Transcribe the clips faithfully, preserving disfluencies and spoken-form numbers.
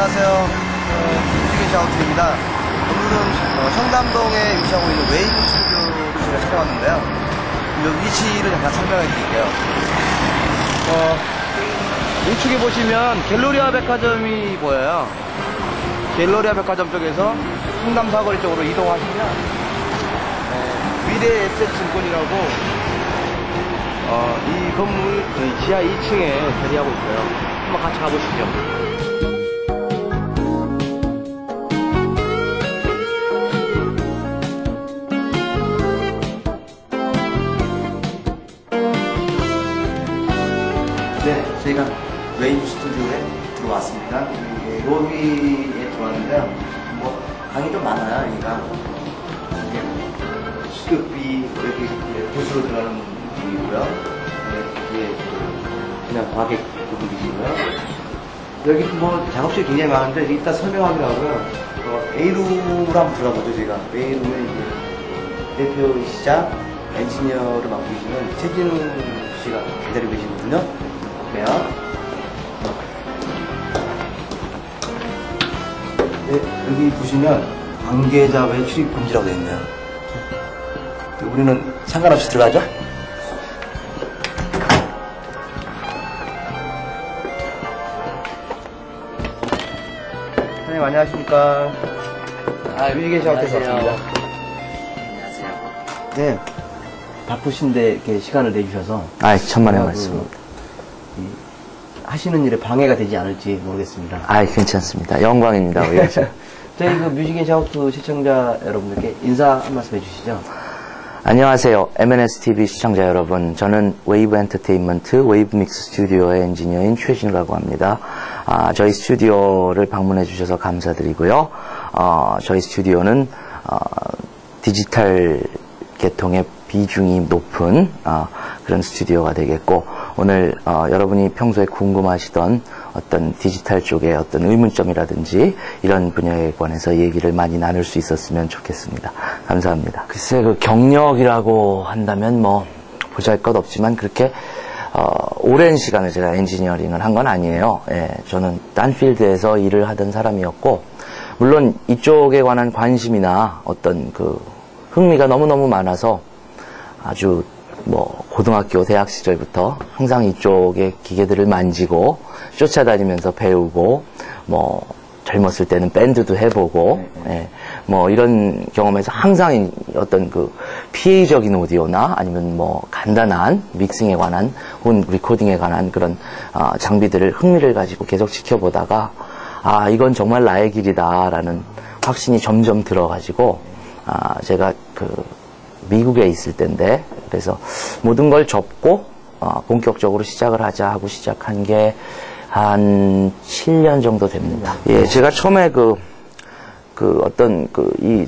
안녕하세요. 뮤직앤 샤우트입니다. 오늘은 어, 청담동에 위치하고 있는 웨이브 스튜디오를 제가 찾아왔는데요. 이 위치를 잠깐 설명해 드릴게요. 어, 우측에 보시면 갤러리아 백화점이 보여요. 갤러리아 백화점 쪽에서 청담 사거리 쪽으로 이동하시면 네, 미래에셋증권이라고 어, 이 건물 지하 이 층에 자리하고 있어요. 한번 같이 가보시죠. 네, 저희가 웨이브 스튜디오에 들어왔습니다. 예, 로비에 들어왔는데요. 뭐 방이 좀 많아요. 여기가 이게 수도비 여기 부스로 들어가는 느낌이고요. 네, 뒤에 그냥 과객 부분이시고요. 여기 뭐 작업실이 굉장히 많은데 이따 설명하기로 하고요. 어, A룸으로 한번 들어가보죠. 저희가 A룸에 이제 대표이시자 엔지니어를 맡고 계시는 최진우 씨가 기다리고 계시거든요. 네, 여기 보시면 관계자 외 출입 금지라고 되어 있네요. 우리는 상관없이 들어가죠? 선생님 안녕하십니까? 아, 뮤직앤 샤우트에서 왔습니다. 안녕하세요. 네, 바쁘신데 이렇게 시간을 내주셔서 아, 천만의 말씀. 하시는 일에 방해가 되지 않을지 모르겠습니다. 아, 괜찮습니다. 영광입니다. 저희 그 뮤직앤 샤우트 시청자 여러분들께 인사 한 말씀 해주시죠. 안녕하세요. 엠엔에스티비 시청자 여러분. 저는 웨이브 엔터테인먼트 웨이브 믹스 스튜디오의 엔지니어인 최진우라고 합니다. 아, 저희 스튜디오를 방문해 주셔서 감사드리고요. 어, 저희 스튜디오는 어, 디지털 계통의 비중이 높은 어, 그런 스튜디오가 되겠고, 오늘 어, 여러분이 평소에 궁금하시던 어떤 디지털 쪽의 어떤 의문점이라든지 이런 분야에 관해서 얘기를 많이 나눌 수 있었으면 좋겠습니다. 감사합니다. 글쎄, 그 경력이라고 한다면 뭐 보잘것 없지만 그렇게 어, 오랜 시간을 제가 엔지니어링을 한 건 아니에요. 예, 저는 딴 필드에서 일을 하던 사람이었고, 물론 이쪽에 관한 관심이나 어떤 그 흥미가 너무너무 많아서 아주 뭐 고등학교, 대학 시절부터 항상 이쪽의 기계들을 만지고 쫓아다니면서 배우고, 뭐 젊었을 때는 밴드도 해보고, 예, 뭐 이런 경험에서 항상 어떤 그 피에이적인 오디오나 아니면 뭐 간단한 믹싱에 관한 혹은 리코딩에 관한 그런 어, 장비들을 흥미를 가지고 계속 지켜보다가, 아, 이건 정말 나의 길이다라는 확신이 점점 들어가지고, 아, 제가 그 미국에 있을 때인데, 그래서 모든 걸 접고 어, 본격적으로 시작을 하자 하고 시작한 게 한 칠 년 정도 됩니다. 예, 제가 처음에 그, 그 어떤 그 이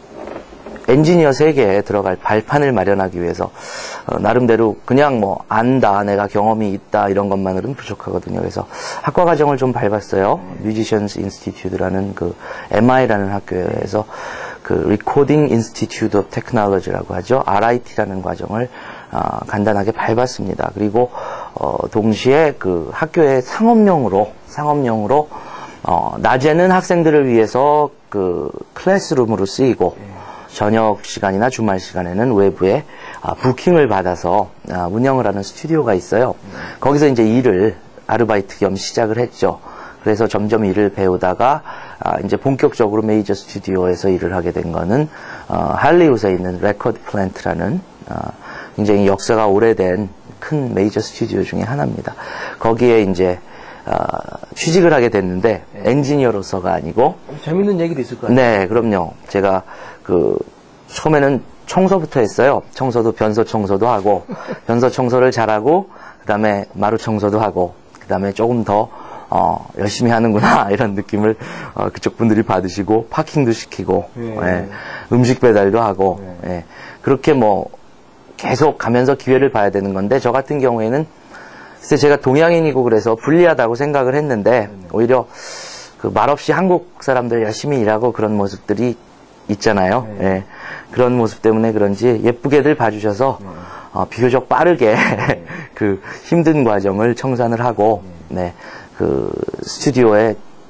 엔지니어 세계에 들어갈 발판을 마련하기 위해서 어, 나름대로 그냥 뭐 안다, 내가 경험이 있다 이런 것만으로는 부족하거든요. 그래서 학과 과정을 좀 밟았어요. 뮤지션스 인스티튜트라는 그 엠아이라는 학교에서 그 Recording Institute of Technology라고 하죠. 알아이티라는 과정을 어, 간단하게 밟았습니다. 그리고 어, 동시에 그 학교의 상업용으로 상업용으로 어, 낮에는 학생들을 위해서 그 클래스룸으로 쓰이고, 저녁 시간이나 주말 시간에는 외부에 아, 부킹을 받아서 아, 운영을 하는 스튜디오가 있어요. 거기서 이제 일을 아르바이트 겸 시작을 했죠. 그래서 점점 일을 배우다가 아, 이제 본격적으로 메이저 스튜디오에서 일을 하게 된 거는 어, 할리우드에 있는 레코드 플랜트라는 어, 굉장히 역사가 오래된 큰 메이저 스튜디오 중에 하나입니다. 거기에 이제 어, 취직을 하게 됐는데 엔지니어로서가 아니고. 재밌는 얘기도 있을 거예요. 네, 그럼요. 제가 그 처음에는 청소부터 했어요. 청소도 변소 청소도 하고 변소 청소를 잘하고, 그 다음에 마루 청소도 하고, 그 다음에 조금 더 어, 열심히 하는구나 이런 느낌을 어, 그쪽 분들이 받으시고, 파킹도 시키고, 예. 예, 음식 배달도 하고, 예. 예, 그렇게 뭐 계속 가면서 기회를 봐야 되는 건데, 저 같은 경우에는 글쎄 제가 동양인이고 그래서 불리하다고 생각을 했는데, 오히려 그 말없이 한국 사람들 열심히 일하고 그런 모습들이 있잖아요. 네. 예, 그런 모습 때문에 그런지 예쁘게들 봐주셔서 네. 어, 비교적 빠르게 네. 그 힘든 과정을 청산을 하고, 네, 그 스튜디오에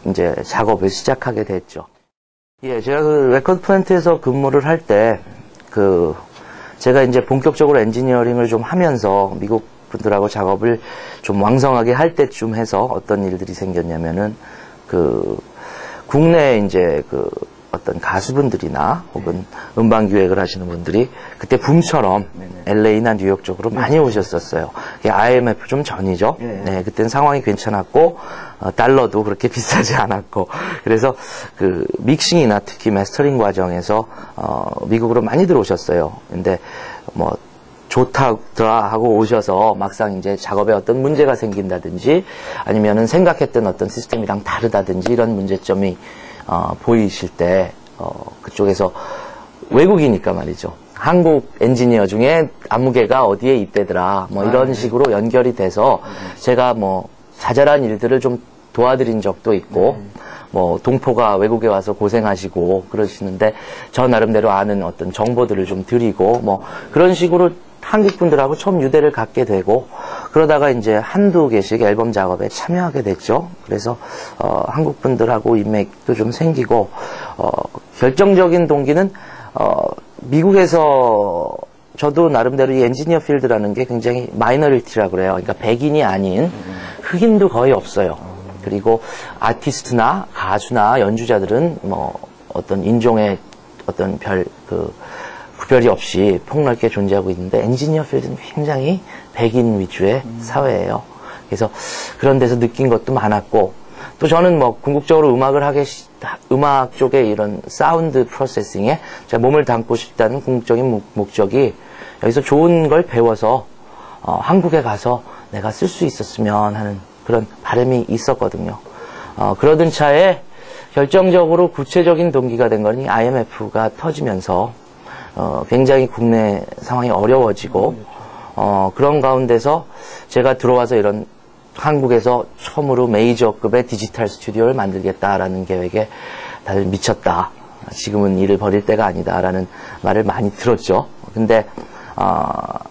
이제 작업을 시작하게 됐죠. 예, 제가 그 레코드 플랜트에서 근무를 할 때, 그, 제가 이제 본격적으로 엔지니어링을 좀 하면서 미국 분들하고 작업을 좀 왕성하게 할 때쯤 해서 어떤 일들이 생겼냐면은, 그, 국내 이제 그 어떤 가수분들이나 혹은 음반 기획을 하시는 분들이 그때 붐처럼 엘에이나 뉴욕 쪽으로 많이 오셨었어요. 그게 아이엠에프 좀 전이죠. 네, 그때는 상황이 괜찮았고, 어, 달러도 그렇게 비싸지 않았고, 그래서 그 믹싱이나 특히 마스터링 과정에서 어, 미국으로 많이 들어오셨어요. 근데 뭐 좋다더라 하고 오셔서 막상 이제 작업에 어떤 문제가 생긴다든지 아니면은 생각했던 어떤 시스템이랑 다르다든지 이런 문제점이 어, 보이실 때 어, 그쪽에서 외국이니까 말이죠. 한국 엔지니어 중에 안무개가 어디에 있대더라 뭐 이런 식으로 연결이 돼서 제가 뭐 자잘한 일들을 좀 도와드린 적도 있고 뭐 동포가 외국에 와서 고생하시고 그러시는데 저 나름대로 아는 어떤 정보들을 좀 드리고 뭐 그런 식으로 한국 분들하고 처음 유대를 갖게 되고 그러다가 이제 한두 개씩 앨범 작업에 참여하게 됐죠. 그래서 어, 한국 분들하고 인맥도 좀 생기고 어, 결정적인 동기는 어, 미국에서 저도 나름대로 이 엔지니어 필드라는 게 굉장히 마이너리티라고 그래요. 그러니까 백인이 아닌 흑인도 거의 없어요. 그리고 아티스트나 가수나 연주자들은 뭐 어떤 인종의 어떤 별 그 구별이 없이 폭넓게 존재하고 있는데 엔지니어 필드는 굉장히 백인 위주의 음. 사회예요. 그래서 그런 데서 느낀 것도 많았고 또 저는 뭐 궁극적으로 음악을 하게 시, 음악 쪽에 이런 사운드 프로세싱에 제가 몸을 담고 싶다는 궁극적인 목, 목적이 여기서 좋은 걸 배워서 어, 한국에 가서 내가 쓸 수 있었으면 하는 그런 바람이 있었거든요. 어, 그러던 차에 결정적으로 구체적인 동기가 된 거는 아이엠에프가 터지면서 어, 굉장히 국내 상황이 어려워지고 어, 그런 가운데서 제가 들어와서 이런 한국에서 처음으로 메이저급의 디지털 스튜디오를 만들겠다라는 계획에 다들 미쳤다. 지금은 일을 벌일 때가 아니다라는 말을 많이 들었죠. 근데 어,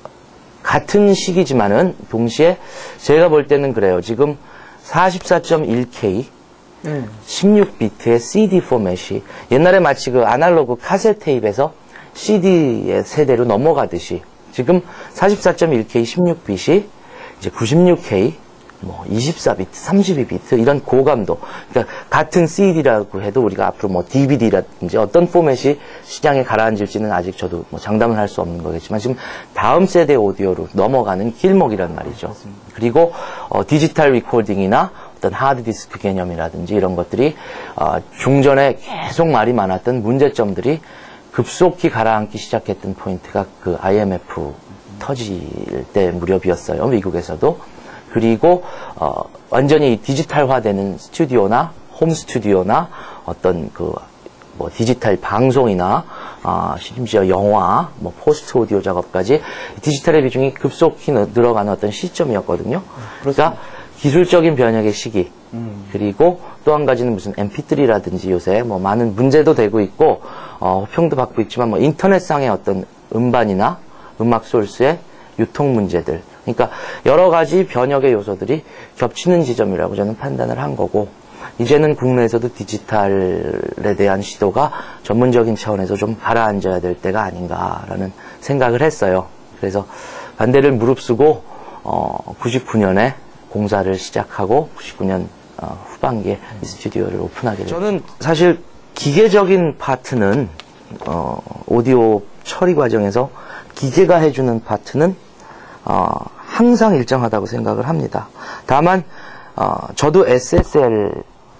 같은 시기지만은 동시에 제가 볼 때는 그래요. 지금 사십사 점 일 케이 음. 십육 비트의 씨디 포맷이 옛날에 마치 그 아날로그 카세트 테이프에서 씨디의 세대로 넘어가듯이 지금 사십사 점 일 케이 십육 비트이 이제 구십육 케이 뭐 이십사 비트, 삼십이 비트 이런 고감도 그러니까 같은 씨디라고 해도 우리가 앞으로 뭐 디비디라든지 어떤 포맷이 시장에 가라앉을지는 아직 저도 뭐 장담을 할 수 없는 거겠지만 지금 다음 세대 오디오로 넘어가는 길목이란 말이죠. 맞습니다. 그리고 어, 디지털 리코딩이나 어떤 하드디스크 개념이라든지 이런 것들이 어, 중전에 계속 말이 많았던 문제점들이 급속히 가라앉기 시작했던 포인트가 그 아이엠에프 터질 때 무렵이었어요. 미국에서도. 그리고 어, 완전히 디지털화되는 스튜디오나 홈 스튜디오나 어떤 그 뭐 디지털 방송이나 어, 심지어 영화, 뭐 포스트 오디오 작업까지 디지털의 비중이 급속히 늘어가는 어떤 시점이었거든요. 그러니까 기술적인 변혁의 시기. 음. 그리고 또 한 가지는 무슨 엠피쓰리라든지 요새 뭐 많은 문제도 되고 있고 어, 호평도 받고 있지만 뭐 인터넷상의 어떤 음반이나 음악 소스의 유통 문제들. 그러니까 여러 가지 변혁의 요소들이 겹치는 지점이라고 저는 판단을 한 거고 이제는 국내에서도 디지털에 대한 시도가 전문적인 차원에서 좀 가라앉아야 될 때가 아닌가라는 생각을 했어요. 그래서 반대를 무릅쓰고 어, 구십구 년에 공사를 시작하고 구십구 년 어, 후반기에 이 스튜디오를 오픈하게 됐죠. 저는 사실 기계적인 파트는 어, 오디오 처리 과정에서 기계가 해주는 파트는 어, 항상 일정하다고 생각을 합니다. 다만 어, 저도 에스에스엘로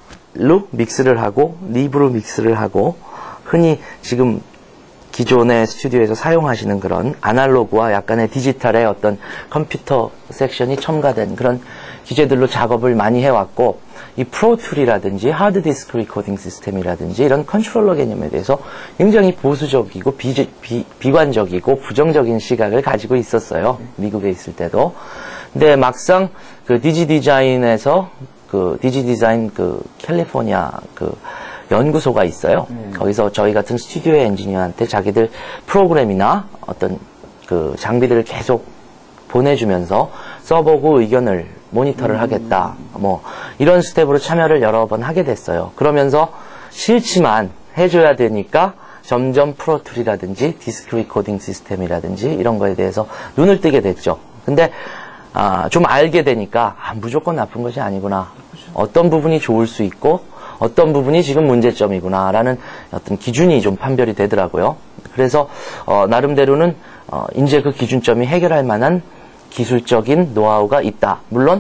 믹스를 하고 립으로 믹스를 하고 흔히 지금 기존의 스튜디오에서 사용하시는 그런 아날로그와 약간의 디지털의 어떤 컴퓨터 섹션이 첨가된 그런 기계들로 작업을 많이 해왔고 이 프로툴이라든지 하드디스크 리코딩 시스템이라든지 이런 컨트롤러 개념에 대해서 굉장히 보수적이고 비, 비, 비관적이고 부정적인 시각을 가지고 있었어요. 미국에 있을 때도. 근데 막상 그 디지 디자인에서 그 디지 디자인 그 캘리포니아 그 연구소가 있어요. 음. 거기서 저희 같은 스튜디오 엔지니어한테 자기들 프로그램이나 어떤 그 장비들을 계속 보내주면서 써보고 의견을 모니터를 하겠다. 뭐 이런 스텝으로 참여를 여러 번 하게 됐어요. 그러면서 싫지만 해줘야 되니까 점점 프로툴이라든지 디스크 리코딩 시스템이라든지 이런 거에 대해서 눈을 뜨게 됐죠. 근데 아, 좀 알게 되니까 아, 무조건 나쁜 것이 아니구나. 어떤 부분이 좋을 수 있고 어떤 부분이 지금 문제점이구나 라는 어떤 기준이 좀 판별이 되더라고요. 그래서 어, 나름대로는 어, 이제 그 기준점이 해결할 만한 기술적인 노하우가 있다. 물론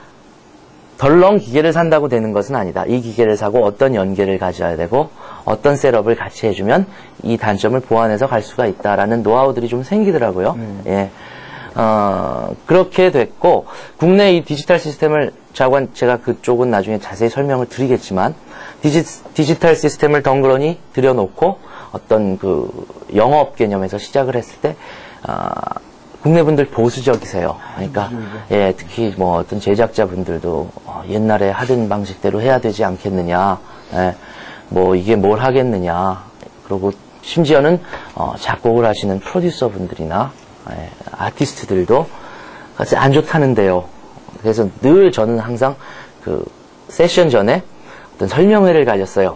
덜렁 기계를 산다고 되는 것은 아니다. 이 기계를 사고 어떤 연계를 가져야 되고 어떤 셋업을 같이 해주면 이 단점을 보완해서 갈 수가 있다라는 노하우들이 좀 생기더라고요. 음. 예. 어, 그렇게 됐고 국내 이 디지털 시스템을 자관 제가 그쪽은 나중에 자세히 설명을 드리겠지만 디지, 디지털 시스템을 덩그러니 들여놓고 어떤 그 영업 개념에서 시작을 했을 때 어, 국내 분들 보수적이세요. 그러니까 예, 특히 뭐 어떤 제작자분들도 어, 옛날에 하던 방식대로 해야 되지 않겠느냐. 예, 뭐 이게 뭘 하겠느냐. 그리고 심지어는 어, 작곡을 하시는 프로듀서 분들이나 예, 아티스트들도 안 좋다는데요. 그래서 늘 저는 항상 그 세션 전에 어떤 설명회를 가졌어요.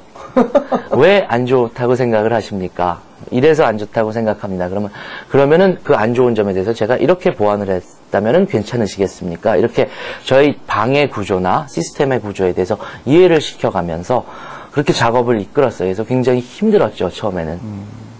왜 안 좋다고 생각을 하십니까? 이래서 안 좋다고 생각합니다. 그러면, 그러면은 그 안 좋은 점에 대해서 제가 이렇게 보완을 했다면은 괜찮으시겠습니까? 이렇게 저희 방의 구조나 시스템의 구조에 대해서 이해를 시켜가면서 그렇게 작업을 이끌었어요. 그래서 굉장히 힘들었죠, 처음에는. 음.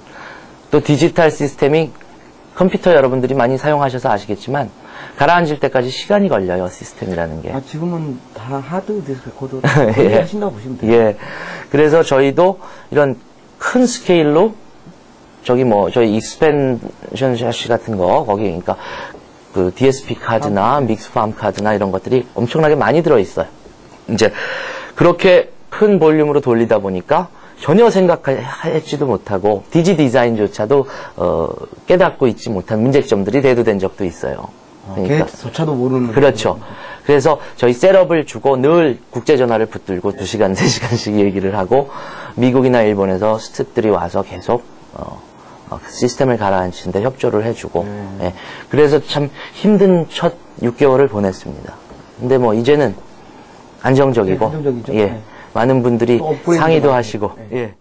또 디지털 시스템이 컴퓨터 여러분들이 많이 사용하셔서 아시겠지만 가라앉을 때까지 시간이 걸려요, 시스템이라는 게. 아, 지금은 다 하드 디스크 코드 예. 하신다고 보시면 돼요. 예. 그래서 저희도 이런 큰 스케일로 저기 뭐 저희 익스펜션 샤시 같은 거 거기 그러니까 그 디에스피 카드나 믹스팜 카드나 이런 것들이 엄청나게 많이 들어 있어요. 이제 그렇게 큰 볼륨으로 돌리다 보니까 전혀 생각했지도 못하고 디지 디자인조차도 어, 깨닫고 있지 못한 문제점들이 대두된 적도 있어요. 그러니까 저차도 모르는. 그렇죠. 그래서 저희 셋업을 주고 늘 국제전화를 붙들고 두 시간, 세 시간씩 얘기를 하고 미국이나 일본에서 스태프들이 와서 계속 어, 어, 시스템을 가라앉히는데 협조를 해주고 음. 예. 그래서 참 힘든 첫 육 개월을 보냈습니다. 근데 뭐 이제는 안정적이고 네, 안정적이죠. 예. 네. 많은 분들이 상의도 하시고 네. 예.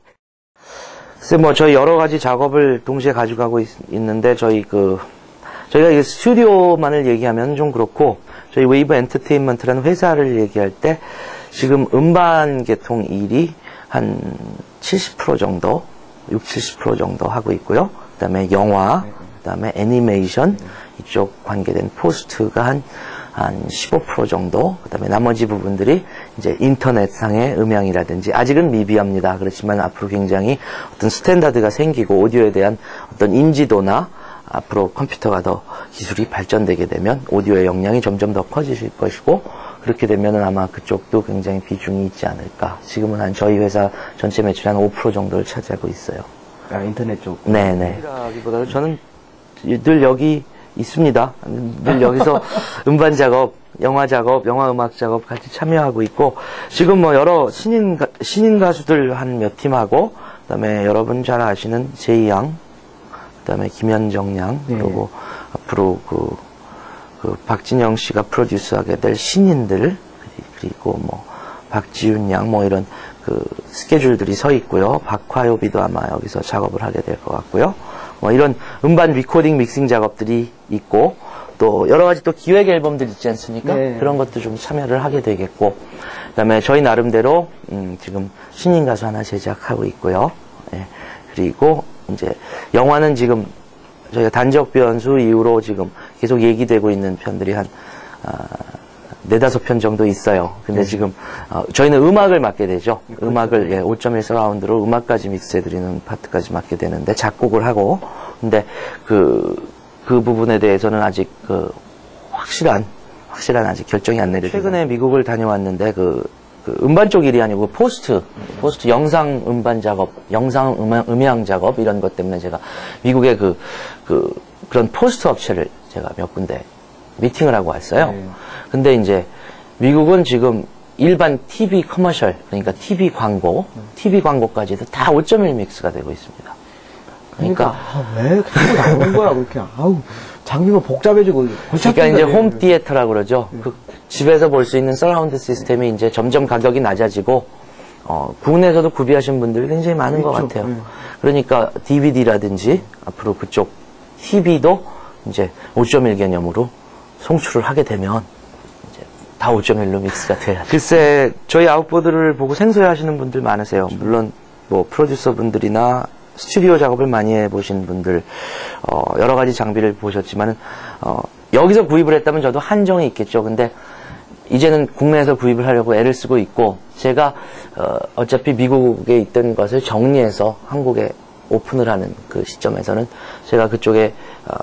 그래서 뭐 저희 여러 가지 작업을 동시에 가져가고 있, 있는데 저희 그 저희가 이 스튜디오만을 얘기하면 좀 그렇고 저희 웨이브 엔터테인먼트라는 회사를 얘기할 때 지금 음반 개통 일이 한 칠십 퍼센트 정도, 육십, 칠십 퍼센트 정도 하고 있고요. 그다음에 영화, 그다음에 애니메이션 이쪽 관계된 포스트가 한 한 십오 퍼센트 정도, 그 다음에 나머지 부분들이 이제 인터넷상의 음향이라든지, 아직은 미비합니다. 그렇지만 앞으로 굉장히 어떤 스탠다드가 생기고, 오디오에 대한 어떤 인지도나, 앞으로 컴퓨터가 더 기술이 발전되게 되면, 오디오의 역량이 점점 더 커지실 것이고, 그렇게 되면은 아마 그쪽도 굉장히 비중이 있지 않을까. 지금은 한 저희 회사 전체 매출의 한 오 퍼센트 정도를 차지하고 있어요. 아, 인터넷 쪽? 네네. 보다는 저는 늘 여기 있습니다. 늘 여기서 음반 작업, 영화 작업, 영화 음악 작업 같이 참여하고 있고, 지금 뭐 여러 신인, 가, 신인 가수들 한 몇 팀하고, 그 다음에 여러분 잘 아시는 제이 양, 그 다음에 김현정 양, 네. 그리고 앞으로 그, 그 박진영 씨가 프로듀스하게 될 신인들, 그리고 뭐 박지윤 양, 뭐 이런 그 스케줄들이 서 있고요. 박화요비도 아마 여기서 작업을 하게 될 것 같고요. 뭐 이런 음반 리코딩 믹싱 작업들이 있고 또 여러 가지 또 기획 앨범들 있지 않습니까? 네. 그런 것도 좀 참여를 하게 되겠고 그다음에 저희 나름대로 음 지금 신인 가수 하나 제작하고 있고요. 예. 그리고 이제 영화는 지금 저희가 단적 변수 이후로 지금 계속 얘기되고 있는 편들이 한 아, 네다섯 편 정도 있어요. 근데 네. 지금 어, 저희는 음악을 맡게 되죠. 그렇죠. 음악을 예, 오 점 일 서라운드로 음악까지 믹스해드리는 파트까지 맡게 되는데 작곡을 하고 근데 그, 그 부분에 대해서는 아직 그 확실한 확실한 아직 결정이 안 내려져. 최근에 미국을 다녀왔는데 그, 그 음반 쪽 일이 아니고 포스트 포스트 영상 음반 작업, 영상 음향, 음향 작업 이런 것 때문에 제가 미국의 그, 그 그런 포스트 업체를 제가 몇 군데 미팅을 하고 왔어요. 네. 근데 이제 미국은 지금 일반 티비 커머셜, 그러니까 티비 광고, 네. 티비 광고까지도 다 오 점 일 믹스가 되고 있습니다. 그러니까, 그러니까 아, 왜 자꾸 나오는 거야 그렇게 아우 장비가 복잡해지고. 그러니까 이제 홈 디에터라고 그러죠. 그 집에서 볼 수 있는 서라운드 시스템이 이제 점점 가격이 낮아지고, 어, 국내에서도 구비하신 분들이 굉장히 많은 그렇죠. 것 같아요. 네. 그러니까 디비디라든지 앞으로 그쪽 티비도 이제 오 점 일 개념으로 송출을 하게 되면 이제 다 오 점 일로 믹스가 돼야 돼. 글쎄, 저희 아웃보드를 보고 생소해 하시는 분들 많으세요. 물론 뭐 프로듀서 분들이나 스튜디오 작업을 많이 해보신 분들, 어, 여러 가지 장비를 보셨지만은, 어, 여기서 구입을 했다면 저도 한정이 있겠죠. 근데, 이제는 국내에서 구입을 하려고 애를 쓰고 있고, 제가, 어, 어차피 미국에 있던 것을 정리해서 한국에 오픈을 하는 그 시점에서는 제가 그쪽에, 어,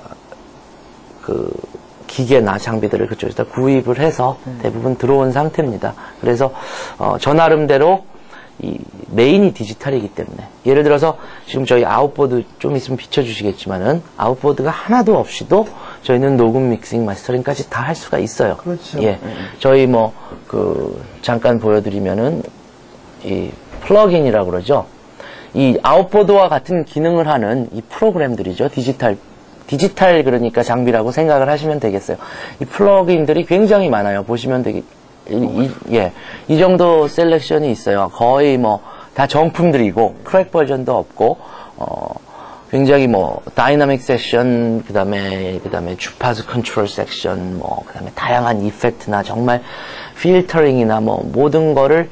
그, 기계나 장비들을 그쪽에서 구입을 해서 대부분 들어온 상태입니다. 그래서, 어, 저 나름대로 이 메인이 디지털이기 때문에 예를 들어서 지금 저희 아웃보드 좀 있으면 비춰주시겠지만은 아웃보드가 하나도 없이도 저희는 녹음, 믹싱, 마스터링까지 다 할 수가 있어요. 그렇죠. 예, 저희 뭐 그 잠깐 보여드리면은 이 플러그인이라고 그러죠. 이 아웃보드와 같은 기능을 하는 이 프로그램들이죠. 디지털 디지털 그러니까 장비라고 생각을 하시면 되겠어요. 이 플러그인들이 굉장히 많아요. 보시면 되게 이, 이, 예, 이 정도 셀렉션이 있어요. 거의 뭐 다 정품들이고 크랙 버전도 없고 어, 굉장히 뭐 다이나믹 세션 그다음에 그다음에 주파수 컨트롤 섹션 뭐 그다음에 다양한 이펙트나 정말 필터링이나 뭐 모든 거를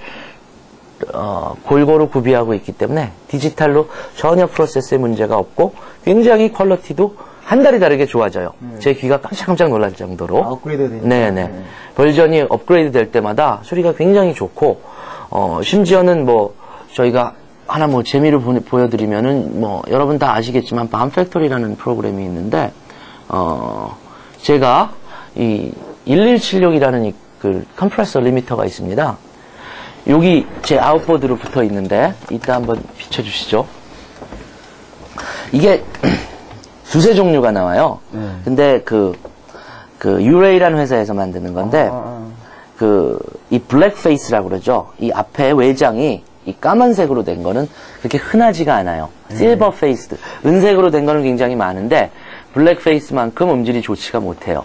어, 골고루 구비하고 있기 때문에 디지털로 전혀 프로세스에 문제가 없고 굉장히 퀄리티도 한 달이 다르게 좋아져요. 네. 제 귀가 깜짝깜짝 놀랄 정도로. 아, 업그레이드 되니까. 네네. 네. 버전이 업그레이드 될 때마다 소리가 굉장히 좋고, 어, 심지어는 뭐, 저희가 하나 뭐 재미를 보, 보여드리면은, 뭐, 여러분 다 아시겠지만, 밤팩토리라는 프로그램이 있는데, 어, 제가 이 일일칠육이라는 이 그 컴프레서 리미터가 있습니다. 여기 제 아웃보드로 붙어 있는데, 이따 한번 비춰주시죠. 이게, 두세 종류가 나와요. 네. 근데 그, 그, 유레이라는 회사에서 만드는 건데, 아, 아, 아. 그, 이 블랙페이스라고 그러죠. 이 앞에 외장이 이 까만색으로 된 거는 그렇게 흔하지가 않아요. 음. 실버 페이스드. 은색으로 된 거는 굉장히 많은데, 블랙페이스만큼 음질이 좋지가 못해요.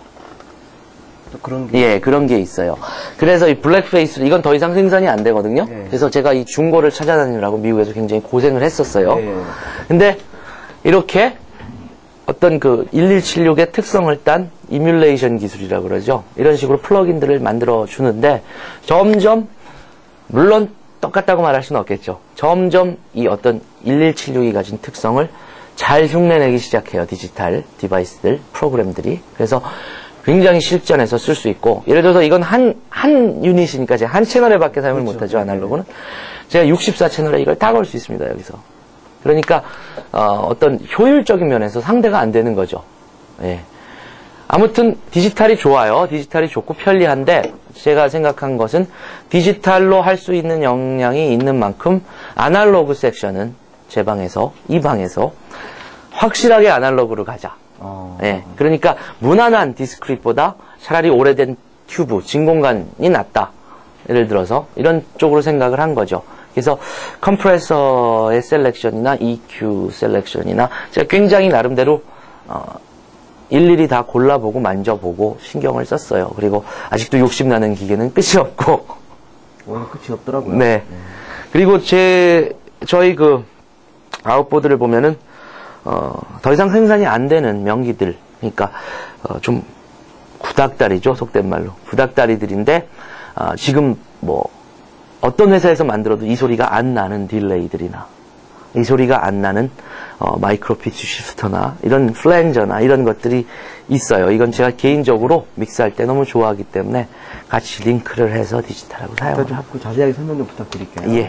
또 그런 게. 예, 그런 게 있어요. 그래서 이 블랙페이스를, 이건 더 이상 생산이 안 되거든요. 예. 그래서 제가 이 중고를 찾아다니느라고 미국에서 굉장히 고생을 했었어요. 예. 근데, 이렇게, 어떤 그 일일칠육의 특성을 딴 이뮬레이션 기술이라고 그러죠. 이런 식으로 플러그인들을 만들어 주는데 점점 물론 똑같다고 말할 수는 없겠죠. 점점 이 어떤 일일칠육이 가진 특성을 잘 흉내내기 시작해요. 디지털 디바이스들, 프로그램들이. 그래서 굉장히 실전에서 쓸 수 있고 예를 들어서 이건 한, 한 유닛이니까 제가 한 채널에 밖에 사용을 그렇죠. 못하죠. 아날로그는. 제가 육십사 채널에 이걸 다 걸 수 있습니다. 여기서. 그러니까 어, 어떤 효율적인 면에서 상대가 안 되는 거죠. 예. 아무튼 디지털이 좋아요. 디지털이 좋고 편리한데 제가 생각한 것은 디지털로 할 수 있는 역량이 있는 만큼 아날로그 섹션은 제 방에서 이 방에서 확실하게 아날로그로 가자. 어. 예. 그러니까 무난한 디스크릿보다 차라리 오래된 튜브, 진공관이 낫다. 예를 들어서 이런 쪽으로 생각을 한 거죠. 그래서 컴프레서의 셀렉션이나 이큐 셀렉션이나 제가 굉장히 나름대로 어, 일일이 다 골라보고 만져보고 신경을 썼어요. 그리고 아직도 욕심나는 기계는 끝이 없고 오늘 끝이 없더라고요. 네. 네. 그리고 제 저희 그 아웃보드를 보면은 어, 더 이상 생산이 안 되는 명기들 그러니까 어, 좀 구닥다리죠. 속된 말로 구닥다리들인데 어, 지금 뭐 어떤 회사에서 만들어도 이 소리가 안 나는 딜레이들이나 이 소리가 안 나는 어, 마이크로 피치 시프터나 이런 플랜저나 이런 것들이 있어요. 이건 제가 개인적으로 믹스할 때 너무 좋아하기 때문에 같이 링크를 해서 디지털하고 사용을 하고 자세하게 설명 좀 부탁드릴게요. 예.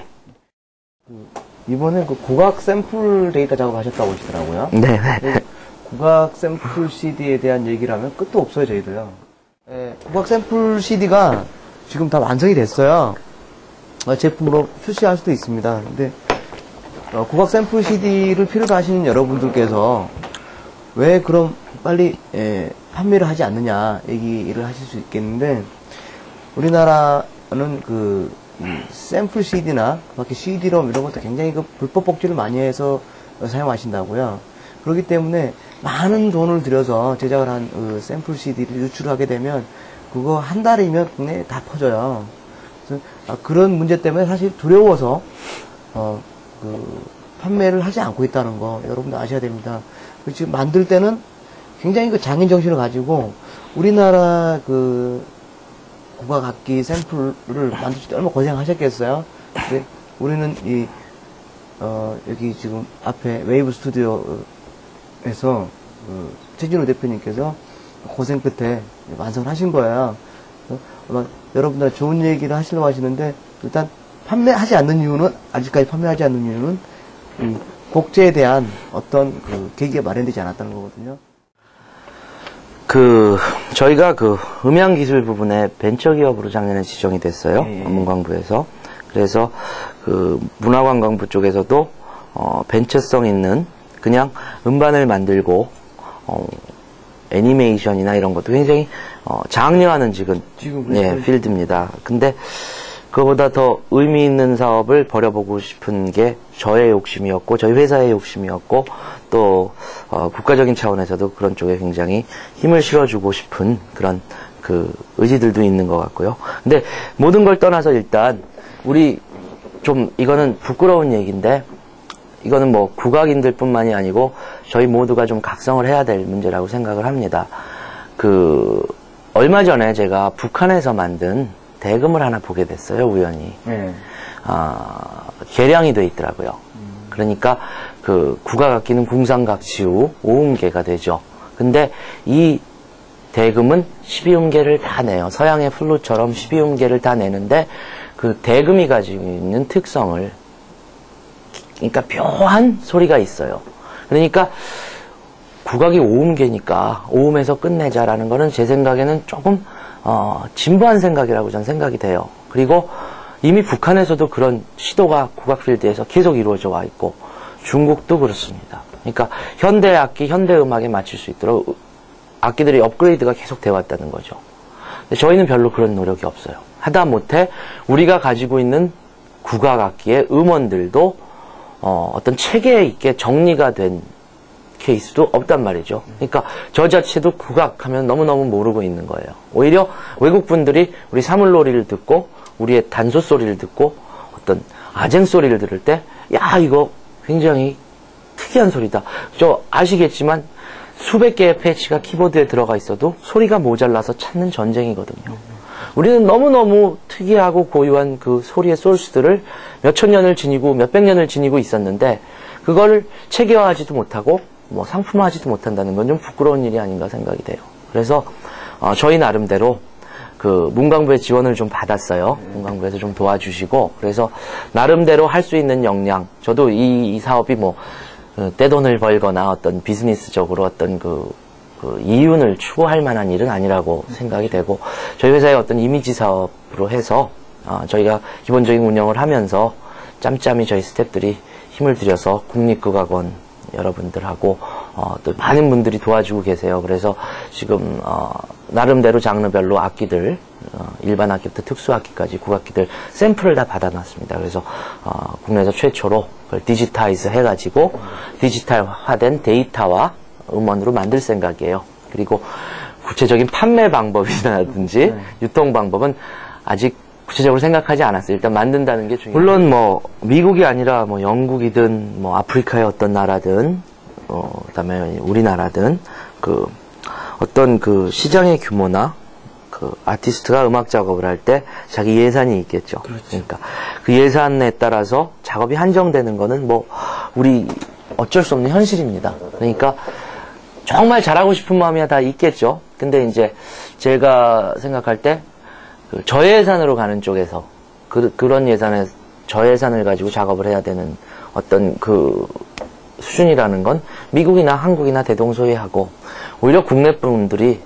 이번에 그 국악 샘플 데이터 작업하셨다고 하시더라고요. 네. 국악 샘플 씨디에 대한 얘기를 하면 끝도 없어요, 저희도요. 예, 국악 샘플 씨디가 지금 다 완성이 됐어요. 제품으로 출시할 수도 있습니다. 근데 어, 국악 샘플 씨디를 필요로 하시는 여러분들께서 왜 그럼 빨리 예, 판매를 하지 않느냐 얘기를 하실 수 있겠는데 우리나라는 그 이 샘플 씨디나 밖에 씨디롬 이런 것도 굉장히 그 불법 복제를 많이 해서 사용하신다고요. 그렇기 때문에 많은 돈을 들여서 제작을 한 그 샘플 씨디를 유출하게 되면 그거 한 달이면 국내에 다 퍼져요. 그래서 아, 그런 문제 때문에 사실 두려워서 어, 그 판매를 하지 않고 있다는 거 여러분들 아셔야 됩니다. 지금 만들 때는 굉장히 그 장인 정신을 가지고 우리나라 그 국악악기 샘플을 만들 때 얼마나 고생하셨겠어요. 근데 우리는 이 어, 여기 지금 앞에 웨이브 스튜디오에서 그 최진우 대표님께서 고생 끝에 완성을 하신 거예요. 아마 여러분들 좋은 얘기를 하시려고 하시는데 일단 판매하지 않는 이유는 아직까지 판매하지 않는 이유는 이 곡제에 대한 어떤 그 계기가 마련되지 않았다는 거거든요. 그 저희가 그 음향 기술 부분에 벤처 기업으로 작년에 지정이 됐어요. 예, 예. 문광부에서. 그래서 그 문화관광부 쪽에서도 어, 벤처성 있는 그냥 음반을 만들고 어, 애니메이션이나 이런 것도 굉장히 어, 장려하는 지금 지금 예, 그렇죠. 필드입니다. 근데 그거보다 더 의미 있는 사업을 벌여보고 싶은 게 저의 욕심이었고 저희 회사의 욕심이었고 또 어, 국가적인 차원에서도 그런 쪽에 굉장히 힘을 실어주고 싶은 그런 그 의지들도 있는 것 같고요. 근데 모든 걸 떠나서 일단 우리 좀 이거는 부끄러운 얘기인데 이거는 뭐 국악인들 뿐만이 아니고 저희 모두가 좀 각성을 해야 될 문제라고 생각을 합니다. 그 얼마 전에 제가 북한에서 만든 대금을 하나 보게 됐어요, 우연히. 네. 아, 개량이 돼 있더라고요. 음. 그러니까 그 국악악기는 궁상각시우 오음계가 되죠. 근데 이 대금은 십이음계를 다 내요. 서양의 플룻처럼 십이음계를 다 내는데 그 대금이 가지고 있는 특성을 그러니까 묘한 소리가 있어요. 그러니까 국악이 오음계니까 오음에서 끝내자라는 거는 제 생각에는 조금 어, 진부한 생각이라고 저는 생각이 돼요. 그리고 이미 북한에서도 그런 시도가 국악 필드에서 계속 이루어져 와 있고 중국도 그렇습니다. 그러니까 현대 악기, 현대 음악에 맞출 수 있도록 악기들이 업그레이드가 계속 되어 왔다는 거죠. 근데 저희는 별로 그런 노력이 없어요. 하다못해 우리가 가지고 있는 국악 악기의 음원들도 어, 어떤 체계 있게 정리가 된 케이스도 없단 말이죠. 그러니까 저 자체도 국악하면 너무너무 모르고 있는 거예요. 오히려 외국 분들이 우리 사물놀이를 듣고 우리의 단소 소리를 듣고 어떤 아쟁 소리를 들을 때 야 이거 굉장히 특이한 소리다. 저 아시겠지만 수백 개의 패치가 키보드에 들어가 있어도 소리가 모자라서 찾는 전쟁이거든요. 우리는 너무너무 특이하고 고유한 그 소리의 소스들을 몇천 년을 지니고 몇백 년을 지니고 있었는데 그걸 체계화하지도 못하고 뭐 상품화하지도 못한다는 건 좀 부끄러운 일이 아닌가 생각이 돼요. 그래서 어, 저희 나름대로 그 문광부의 지원을 좀 받았어요. 문광부에서 좀 도와주시고 그래서 나름대로 할 수 있는 역량 저도 이, 이 사업이 뭐 그 떼돈을 벌거나 어떤 비즈니스적으로 어떤 그, 그 이윤을 추구할 만한 일은 아니라고 생각이 되고 저희 회사의 어떤 이미지 사업으로 해서 어, 저희가 기본적인 운영을 하면서 짬짬이 저희 스태프들이 힘을 들여서 국립국악원 여러분들하고 어, 또 많은 분들이 도와주고 계세요. 그래서 지금 어, 나름대로 장르별로 악기들 어, 일반 악기부터 특수 악기까지 국악기들 샘플을 다 받아놨습니다. 그래서 어, 국내에서 최초로 그걸 디지타이즈 해가지고 디지털화된 데이터와 음원으로 만들 생각이에요. 그리고 구체적인 판매 방법이라든지 네. 유통 방법은 아직 구체적으로 생각하지 않았어요. 일단 만든다는 게 중요해요. 물론 뭐 미국이 아니라 뭐 영국이든 뭐 아프리카의 어떤 나라든 어 그다음에 우리나라든 그 어떤 그 시장의 규모나 그 아티스트가 음악 작업을 할 때 자기 예산이 있겠죠. 그렇죠. 그러니까 그 예산에 따라서 작업이 한정되는 거는 뭐 우리 어쩔 수 없는 현실입니다. 그러니까 정말 잘하고 싶은 마음이 다 있겠죠. 근데 이제 제가 생각할 때 그 저예산으로 가는 쪽에서 그, 그런 예산에 저예산을 가지고 작업을 해야 되는 어떤 그 수준이라는 건 미국이나 한국이나 대동소이하고 오히려 국내 분들이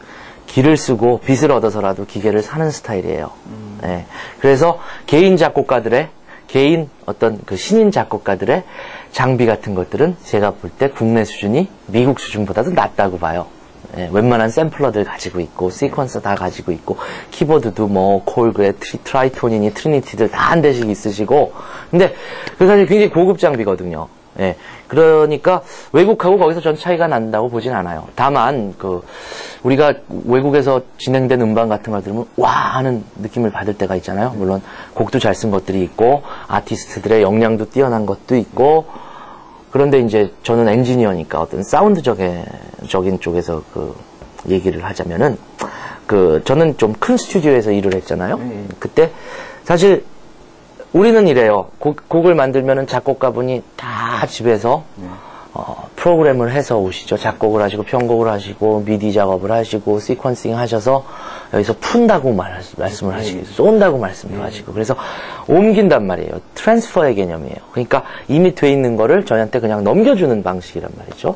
기를 쓰고 빚을 얻어서라도 기계를 사는 스타일이에요. 음. 네. 그래서 개인 작곡가들의 개인 어떤 그 신인 작곡가들의 장비 같은 것들은 제가 볼 때 국내 수준이 미국 수준보다도 낮다고 봐요. 예, 웬만한 샘플러들 가지고 있고 시퀀서 다 가지고 있고 키보드도 뭐 콜그레, 트라이토니니, 트리니티들 다 한 대씩 있으시고 근데 그 사실 굉장히 고급 장비거든요. 예. 그러니까 외국하고 거기서 전 차이가 난다고 보진 않아요. 다만 그 우리가 외국에서 진행된 음반 같은 걸 들으면 와 하는 느낌을 받을 때가 있잖아요. 물론 곡도 잘 쓴 것들이 있고 아티스트들의 역량도 뛰어난 것도 있고 그런데 이제 저는 엔지니어니까 어떤 사운드적인 적인 쪽에서 그 얘기를 하자면은 그 저는 좀 큰 스튜디오에서 일을 했잖아요. 네. 그때 사실 우리는 이래요. 곡, 곡을 만들면은 작곡가분이 다 집에서 네. 어, 프로그램을 해서 오시죠. 작곡을 하시고 편곡을 하시고 미디 작업을 하시고 시퀀싱 하셔서 여기서 푼다고 말, 말씀을 하시고 쏜다고 말씀을 네. 하시고 그래서 옮긴단 말이에요. 트랜스퍼의 개념이에요. 그러니까 이미 돼 있는 거를 저희한테 그냥 넘겨주는 방식이란 말이죠.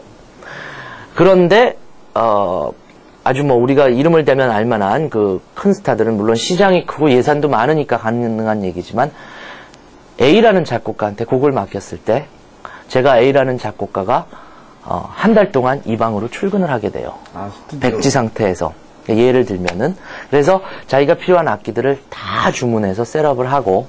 그런데 어, 아주 뭐 우리가 이름을 대면 알만한 그 큰 스타들은 물론 시장이 크고 예산도 많으니까 가능한 얘기지만 A라는 작곡가한테 곡을 맡겼을 때 제가 A라는 작곡가가 어, 한 달 동안 이 방으로 출근을 하게 돼요. 아, 스튜디오. 백지 상태에서. 예를 들면은 그래서 자기가 필요한 악기들을 다 주문해서 셋업을 하고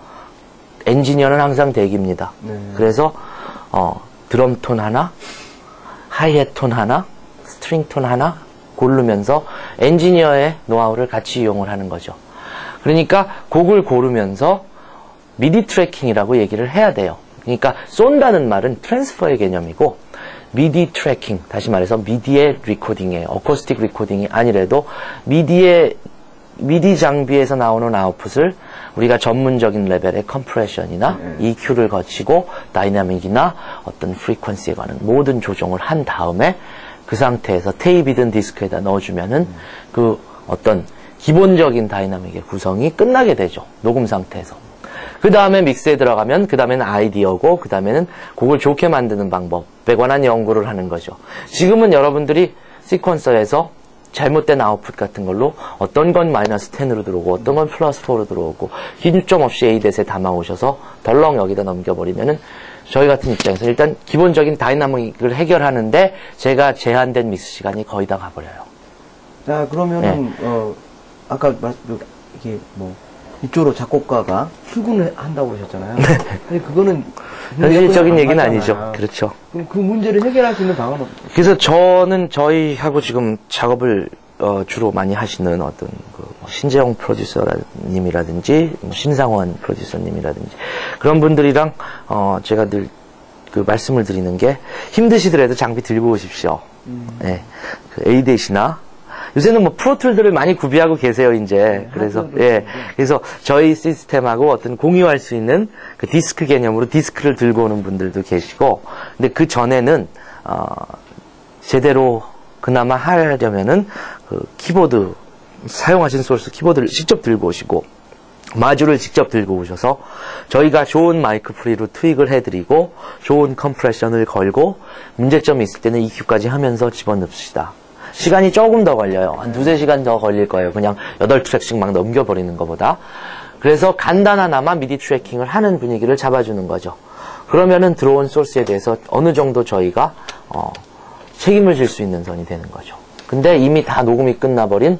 엔지니어는 항상 대기입니다. 네. 그래서 어, 드럼 톤 하나, 하이햇 톤 하나, 스트링 톤 하나 고르면서 엔지니어의 노하우를 같이 이용을 하는 거죠. 그러니까 곡을 고르면서 미디 트래킹이라고 얘기를 해야 돼요. 그러니까 쏜다는 말은 트랜스퍼의 개념이고 미디 트래킹, 다시 말해서 미디의 리코딩이에요. 어쿠스틱 리코딩이 아니래도 미디의 미디 장비에서 나오는 아웃풋을 우리가 전문적인 레벨의 컴프레션이나 네. 이큐를 거치고 다이나믹이나 어떤 프리퀀시에 관한 모든 조정을 한 다음에 그 상태에서 테이프이든 디스크에다 넣어주면은 음. 그 어떤 기본적인 다이나믹의 구성이 끝나게 되죠. 녹음 상태에서. 그 다음에 믹스에 들어가면 그 다음에는 아이디어고 그 다음에는 곡을 좋게 만드는 방법에 관한 연구를 하는 거죠. 지금은 여러분들이 시퀀서에서 잘못된 아웃풋 같은 걸로 어떤 건 마이너스 텐으로 들어오고 어떤 건 플러스 포로 들어오고 빈점 없이 A 댓에 담아오셔서 덜렁 여기다 넘겨버리면은 저희 같은 입장에서 일단 기본적인 다이나믹을 해결하는데 제가 제한된 믹스 시간이 거의 다 가버려요. 자, 그러면은, 네. 어, 아까 말, 이게 뭐, 이쪽으로 작곡가가 출근을 한다고 그러셨잖아요. 네. 근데 그거는 현실적인 얘기는 맞잖아요. 아니죠. 그렇죠. 그럼 그 문제를 해결할 수 있는 방안은 없- 그래서 저는 저희하고 지금 작업을 어, 주로 많이 하시는 어떤 그 신재영 프로듀서님이라든지 뭐 신상원 프로듀서님이라든지 그런 분들이랑 어, 제가 늘 그 말씀을 드리는 게 힘드시더라도 장비 들고 오십시오. 음. 네. 그 에이댓이나 요새는 뭐 프로툴들을 많이 구비하고 계세요, 이제. 그래서, 하드웨어도 예. 있는데. 그래서 저희 시스템하고 어떤 공유할 수 있는 그 디스크 개념으로 디스크를 들고 오는 분들도 계시고, 근데 그 전에는, 어, 제대로 그나마 하려면은 그 키보드, 사용하신 소스 키보드를 직접 들고 오시고, 마주를 직접 들고 오셔서 저희가 좋은 마이크 프리로 트윅을 해드리고, 좋은 컴프레션을 걸고, 문제점이 있을 때는 이큐까지 하면서 집어넣읍시다. 시간이 조금 더 걸려요. 한 두세 시간 더 걸릴 거예요. 그냥 여덟 트랙씩 막 넘겨버리는 것보다. 그래서 간단하나마 미디 트래킹을 하는 분위기를 잡아주는 거죠. 그러면은 들어온 소스에 대해서 어느 정도 저희가 어, 책임을 질 수 있는 선이 되는 거죠. 근데 이미 다 녹음이 끝나버린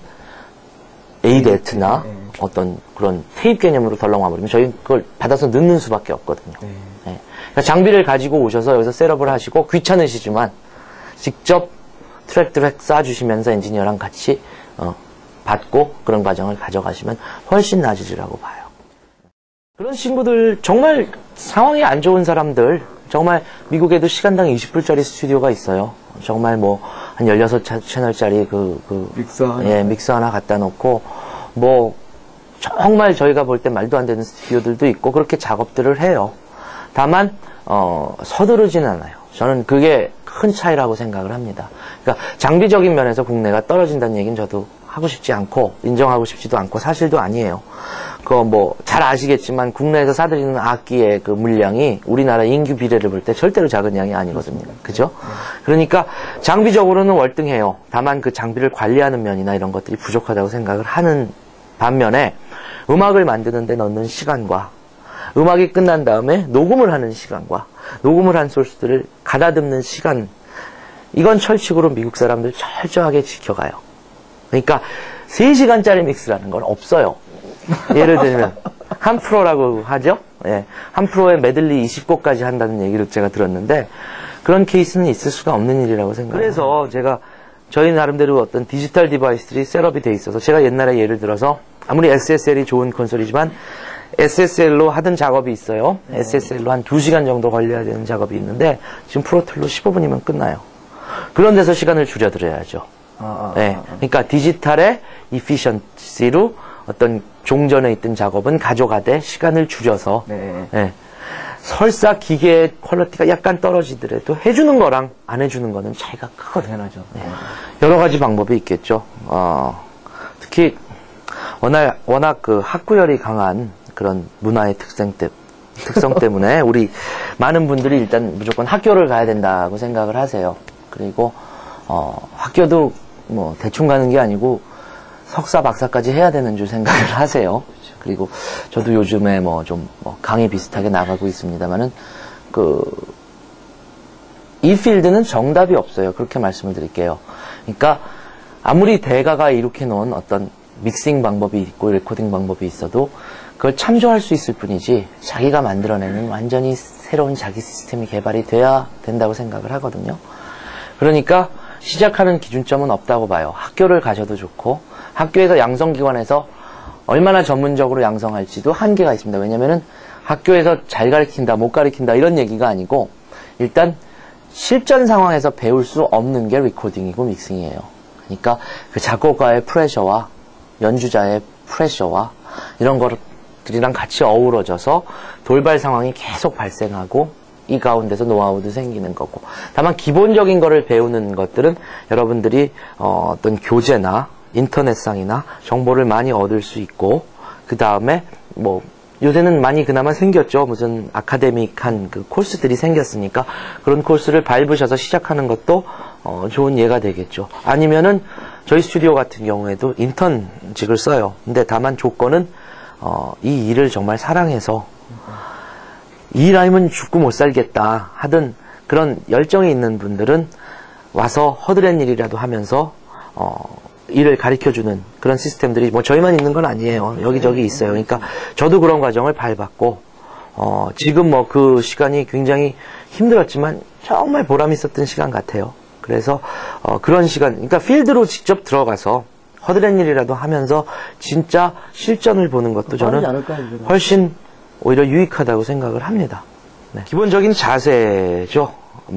에이댓나 어떤 그런 테이프 개념으로 덜렁 와버리면 저희 그걸 받아서 넣는 수밖에 없거든요. 네. 네. 그러니까 장비를 가지고 오셔서 여기서 셋업을 하시고 귀찮으시지만 직접 트랙 트랙 쏴주시면서 엔지니어랑 같이 어, 받고 그런 과정을 가져가시면 훨씬 나아지리라고 봐요. 그런 친구들 정말 상황이 안 좋은 사람들 정말 미국에도 시간당 이십 불짜리 스튜디오가 있어요. 정말 뭐 한 열여섯 채널짜리 그, 그 믹서 하나. 예, 믹서 하나 갖다 놓고 뭐 정말 저희가 볼 때 말도 안 되는 스튜디오들도 있고 그렇게 작업들을 해요. 다만 어, 서두르지는 않아요. 저는 그게 큰 차이라고 생각을 합니다. 그러니까 장비적인 면에서 국내가 떨어진다는 얘기는 저도 하고 싶지 않고 인정하고 싶지도 않고 사실도 아니에요. 그거 뭐 잘 아시겠지만 국내에서 사들이는 악기의 그 물량이 우리나라 인구 비례를 볼 때 절대로 작은 양이 아니거든요. 그죠? 그러니까 장비적으로는 월등해요. 다만 그 장비를 관리하는 면이나 이런 것들이 부족하다고 생각을 하는 반면에 음악을 만드는 데 넣는 시간과 음악이 끝난 다음에 녹음을 하는 시간과 녹음을 한 소스들을 가다듬는 시간 이건 철칙으로 미국 사람들 철저하게 지켜가요. 그러니까 세 시간짜리 믹스라는 건 없어요. 예를 들면 한 프로라고 하죠. 예. 한 프로에 메들리 이십 곡까지 한다는 얘기를 제가 들었는데 그런 케이스는 있을 수가 없는 일이라고 생각해요. 그래서 제가 저희 나름대로 어떤 디지털 디바이스들이 셋업이 돼 있어서 제가 옛날에 예를 들어서 아무리 에스에스엘이 좋은 콘솔이지만 에스에스엘로 하던 작업이 있어요. 네. 에스에스엘로 한 두 시간 정도 걸려야 되는 작업이 있는데 지금 프로툴로 십오 분이면 끝나요. 그런 데서 시간을 줄여드려야죠. 아, 아, 네. 아, 아. 그러니까 디지털의 이피션시로 어떤 종전에 있던 작업은 가져가되 시간을 줄여서 네. 네. 설사 기계의 퀄리티가 약간 떨어지더라도 해주는 거랑 안 해주는 거는 차이가 크거든요. 네. 여러 가지 방법이 있겠죠. 어, 특히 워낙, 워낙 그 학구열이 강한 그런 문화의 특성, 때, 특성 때문에 우리 많은 분들이 일단 무조건 학교를 가야 된다고 생각을 하세요. 그리고 어, 학교도 뭐 대충 가는 게 아니고 석사 박사까지 해야 되는 줄 생각을 하세요. 그리고 저도 요즘에 뭐 좀 뭐 강의 비슷하게 나가고 있습니다만은 그 이 필드는 정답이 없어요. 그렇게 말씀을 드릴게요. 그러니까 아무리 대가가 이렇게 놓은 어떤 믹싱 방법이 있고 레코딩 방법이 있어도 그걸 참조할 수 있을 뿐이지 자기가 만들어내는 완전히 새로운 자기 시스템이 개발이 돼야 된다고 생각을 하거든요. 그러니까 시작하는 기준점은 없다고 봐요. 학교를 가셔도 좋고 학교에서 양성기관에서 얼마나 전문적으로 양성할지도 한계가 있습니다. 왜냐면은 학교에서 잘 가르친다, 못 가르친다 이런 얘기가 아니고 일단 실전 상황에서 배울 수 없는 게 리코딩이고 믹싱이에요. 그러니까 그 작곡가의 프레셔와 연주자의 프레셔와 이런 것들이랑 같이 어우러져서 돌발 상황이 계속 발생하고 이 가운데서 노하우도 생기는 거고 다만 기본적인 거를 배우는 것들은 여러분들이 어, 어떤 교재나 인터넷상이나 정보를 많이 얻을 수 있고 그 다음에 뭐 요새는 많이 그나마 생겼죠. 무슨 아카데믹한 그 코스들이 생겼으니까 그런 코스를 밟으셔서 시작하는 것도 어, 좋은 예가 되겠죠. 아니면은 저희 스튜디오 같은 경우에도 인턴직을 써요. 근데 다만 조건은 어, 이 일을 정말 사랑해서 이 일 아니면 죽고 못 살겠다 하던 그런 열정이 있는 분들은 와서 허드렛 일이라도 하면서 어, 일을 가르쳐주는 그런 시스템들이 뭐 저희만 있는 건 아니에요. 여기저기 있어요. 그러니까 저도 그런 과정을 밟았고 어, 지금 뭐 그 시간이 굉장히 힘들었지만 정말 보람 있었던 시간 같아요. 그래서 어, 그런 시간, 그러니까 필드로 직접 들어가서 허드렛 일이라도 하면서 진짜 실전을 보는 것도 저는 훨씬 오히려 유익하다고 생각을 합니다. 네. 기본적인 자세죠.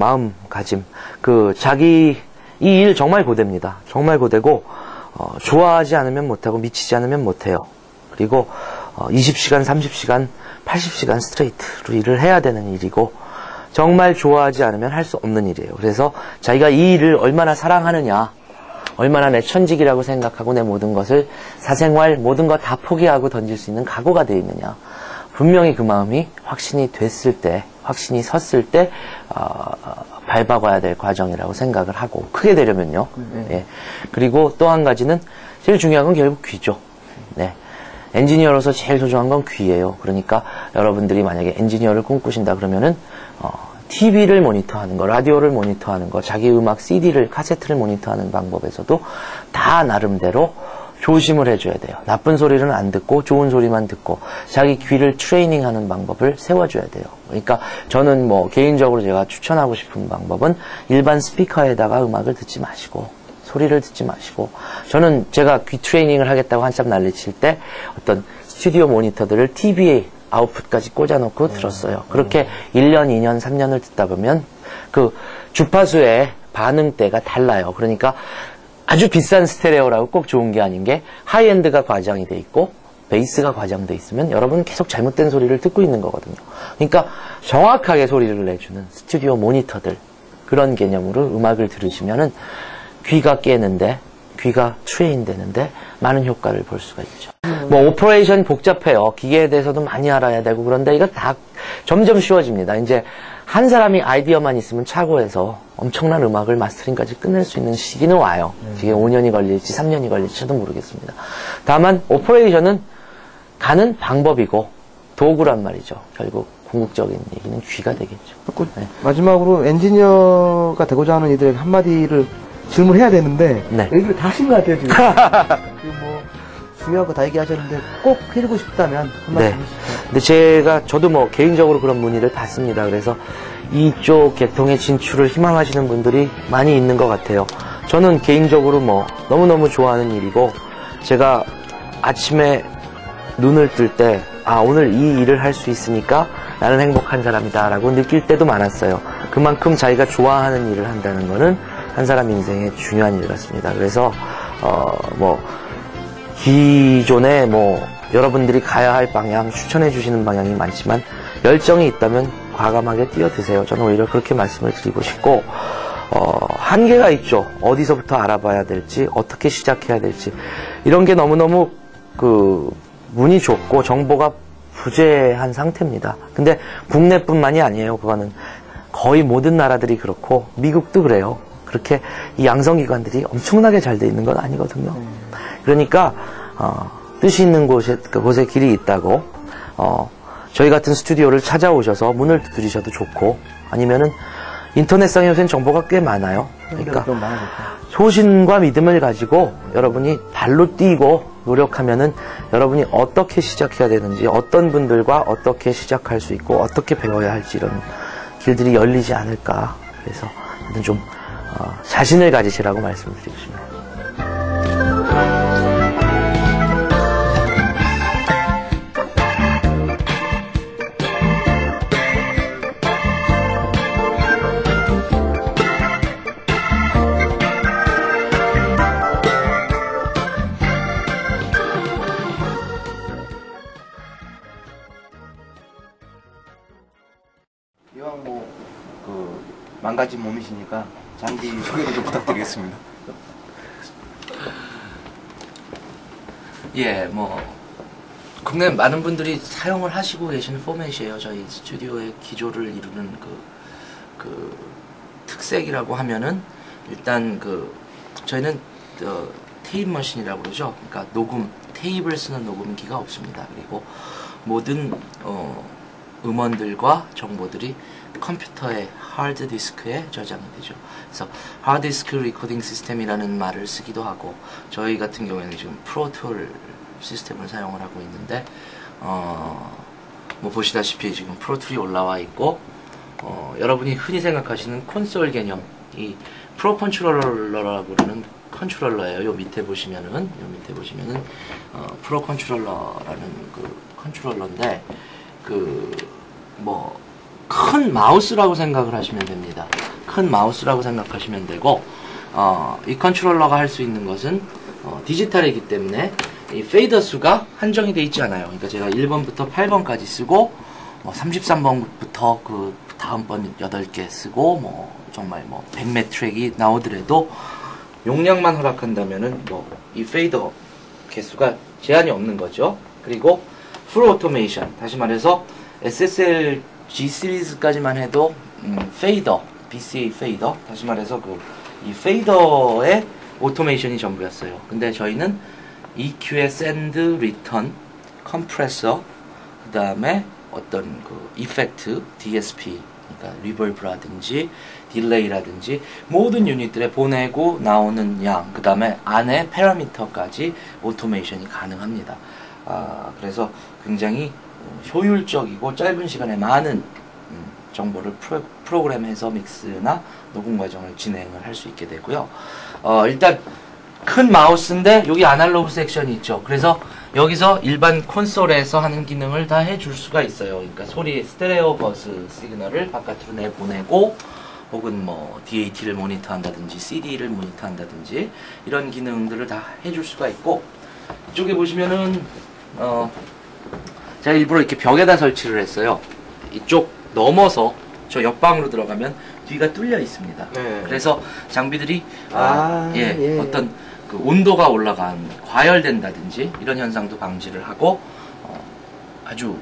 마음가짐. 그 자기 이 일 정말 고됩니다. 정말 고되고 어, 좋아하지 않으면 못하고 미치지 않으면 못해요. 그리고 어, 이십 시간, 삼십 시간, 팔십 시간 스트레이트로 일을 해야 되는 일이고 정말 좋아하지 않으면 할 수 없는 일이에요. 그래서 자기가 이 일을 얼마나 사랑하느냐, 얼마나 내 천직이라고 생각하고 내 모든 것을 사생활 모든 것 다 포기하고 던질 수 있는 각오가 되어 있느냐. 분명히 그 마음이 확신이 됐을 때, 확신이 섰을 때 어, 밟아가야 될 과정이라고 생각을 하고 크게 되려면요. 네. 예. 그리고 또 한 가지는 제일 중요한 건 결국 귀죠. 네. 엔지니어로서 제일 소중한 건 귀예요. 그러니까 여러분들이 만약에 엔지니어를 꿈꾸신다 그러면은 어, 티비를 모니터하는 거, 라디오를 모니터하는 거, 자기 음악 씨디를, 카세트를 모니터하는 방법에서도 다 나름대로 조심을 해줘야 돼요. 나쁜 소리는 안 듣고 좋은 소리만 듣고 자기 귀를 트레이닝하는 방법을 세워줘야 돼요. 그러니까 저는 뭐 개인적으로 제가 추천하고 싶은 방법은 일반 스피커에다가 음악을 듣지 마시고 소리를 듣지 마시고 저는 제가 귀 트레이닝을 하겠다고 한참 난리칠 때 어떤 스튜디오 모니터들을 티비에 아웃풋까지 꽂아놓고 들었어요. 그렇게 일 년, 이 년, 삼 년을 듣다 보면 그 주파수의 반응대가 달라요. 그러니까 아주 비싼 스테레오라고 꼭 좋은 게 아닌 게 하이엔드가 과장이 돼 있고 베이스가 과장돼 있으면 여러분 계속 잘못된 소리를 듣고 있는 거거든요. 그러니까 정확하게 소리를 내주는 스튜디오 모니터들 그런 개념으로 음악을 들으시면은 귀가 깨는데 귀가 트레인 되는데 많은 효과를 볼 수가 있죠. 뭐 오퍼레이션 복잡해요. 기계에 대해서도 많이 알아야 되고 그런데 이거 다 점점 쉬워집니다. 이제 한 사람이 아이디어만 있으면 차고해서 엄청난 음악을 마스터링까지 끝낼 수 있는 시기는 와요. 이게 오 년이 걸릴지 삼 년이 걸릴지 저도 모르겠습니다. 다만 오퍼레이션은 가는 방법이고 도구란 말이죠. 결국 궁극적인 얘기는 귀가 되겠죠. 네. 마지막으로 엔지니어가 되고자 하는 이들에게 한마디를 질문해야 되는데 네. 얘기를 다 하신 것 같아요 지금. 뭐 중요한 거 다 얘기하셨는데 꼭 해주고 싶다면 한 네. 말씀 해주시죠. 근데 제가, 저도 뭐 개인적으로 그런 문의를 받습니다. 그래서 이쪽 계통의 진출을 희망하시는 분들이 많이 있는 것 같아요. 저는 개인적으로 뭐 너무너무 좋아하는 일이고, 제가 아침에 눈을 뜰 때, 아, 오늘 이 일을 할 수 있으니까 나는 행복한 사람이다 라고 느낄 때도 많았어요. 그만큼 자기가 좋아하는 일을 한다는 거는 한 사람 인생의 중요한 일 같습니다. 그래서, 어, 뭐, 기존에 뭐, 여러분들이 가야 할 방향, 추천해 주시는 방향이 많지만, 열정이 있다면 과감하게 뛰어드세요. 저는 오히려 그렇게 말씀을 드리고 싶고, 어, 한계가 있죠. 어디서부터 알아봐야 될지, 어떻게 시작해야 될지. 이런 게 너무너무 그, 문이 좁고 정보가 부재한 상태입니다. 근데 국내뿐만이 아니에요. 그거는 거의 모든 나라들이 그렇고, 미국도 그래요. 그렇게 이 양성기관들이 엄청나게 잘 돼 있는 건 아니거든요. 그러니까, 어, 뜻이 있는 곳에, 곳에 길이 있다고, 어, 저희 같은 스튜디오를 찾아오셔서 문을 두드리셔도 좋고, 아니면은 인터넷상에 요새는 정보가 꽤 많아요. 그러니까 좀 많아졌죠. 소신과 믿음을 가지고 여러분이 발로 뛰고 노력하면은 여러분이 어떻게 시작해야 되는지, 어떤 분들과 어떻게 시작할 수 있고 어떻게 배워야 할지 이런 길들이 열리지 않을까. 그래서 하여튼 좀 어, 자신을 가지시라고 말씀드리고 싶네요. 이왕 뭐, 그, 망가진 몸이시니까 장비 소개를 좀 부탁드리겠습니다. 예, 뭐 국내 많은 분들이 사용을 하시고 계시는 포맷이에요. 저희 스튜디오의 기조를 이루는 그, 그 특색이라고 하면은 일단 그 저희는 어, 테이프 머신이라고 그러죠. 그러니까 녹음 테이프를 쓰는 녹음기가 없습니다. 그리고 모든 어, 음원들과 정보들이 컴퓨터의 하드디스크에 저장이 되죠. 그래서 하드디스크 리코딩 시스템이라는 말을 쓰기도 하고, 저희 같은 경우에는 지금 프로툴 시스템을 사용을 하고 있는데, 어, 뭐 보시다시피 지금 프로툴이 올라와 있고, 어, 여러분이 흔히 생각하시는 콘솔 개념, 이 프로 컨트롤러라고 그러는 컨트롤러예요. 요 밑에 보시면은, 요 밑에 보시면은, 어, 프로 컨트롤러라는 그 컨트롤러인데, 그, 뭐, 큰 마우스라고 생각을 하시면 됩니다. 큰 마우스라고 생각하시면 되고, 어, 이 컨트롤러가 할 수 있는 것은, 어, 디지털이기 때문에, 이 페이더 수가 한정이 되어 있지 않아요. 그러니까 제가 일 번부터 팔 번까지 쓰고, 뭐 삼십삼 번부터 그 다음 번 여덟 개 쓰고, 뭐, 정말 뭐, 백 매 트랙이 나오더라도, 용량만 허락한다면은, 뭐, 이 페이더 개수가 제한이 없는 거죠. 그리고, 풀 오토메이션, 다시 말해서 에스에스엘 G 시리즈까지만 해도 음, 페이더, 비씨에이 페이더, 다시 말해서 그 이 페이더의 오토메이션이 전부였어요. 근데 저희는 이큐의 샌드, 리턴, 컴프레서, 그 다음에 어떤 그 이펙트, 디에스피, 그러니까 리버브라든지 딜레이라든지 모든 유닛들에 보내고 나오는 양, 그 다음에 안에 파라미터까지 오토메이션이 가능합니다. 아, 그래서 굉장히 효율적이고 짧은 시간에 많은 음, 정보를 프로, 프로그램해서 믹스나 녹음 과정을 진행을 할 수 있게 되고요. 어, 일단 큰 마우스인데 여기 아날로그 섹션이 있죠. 그래서 여기서 일반 콘솔에서 하는 기능을 다 해줄 수가 있어요. 그러니까 소리 스테레오 버스 시그널을 바깥으로 내보내고, 혹은 뭐 디에이티를 모니터한다든지 씨디를 모니터한다든지 이런 기능들을 다 해줄 수가 있고, 이쪽에 보시면은 어, 제가 일부러 이렇게 벽에다 설치를 했어요. 이쪽 넘어서 저 옆방으로 들어가면 뒤가 뚫려 있습니다. 네. 그래서 장비들이 아, 아, 예, 예. 어떤 그 온도가 올라간 과열된다든지 이런 현상도 방지를 하고, 어, 아주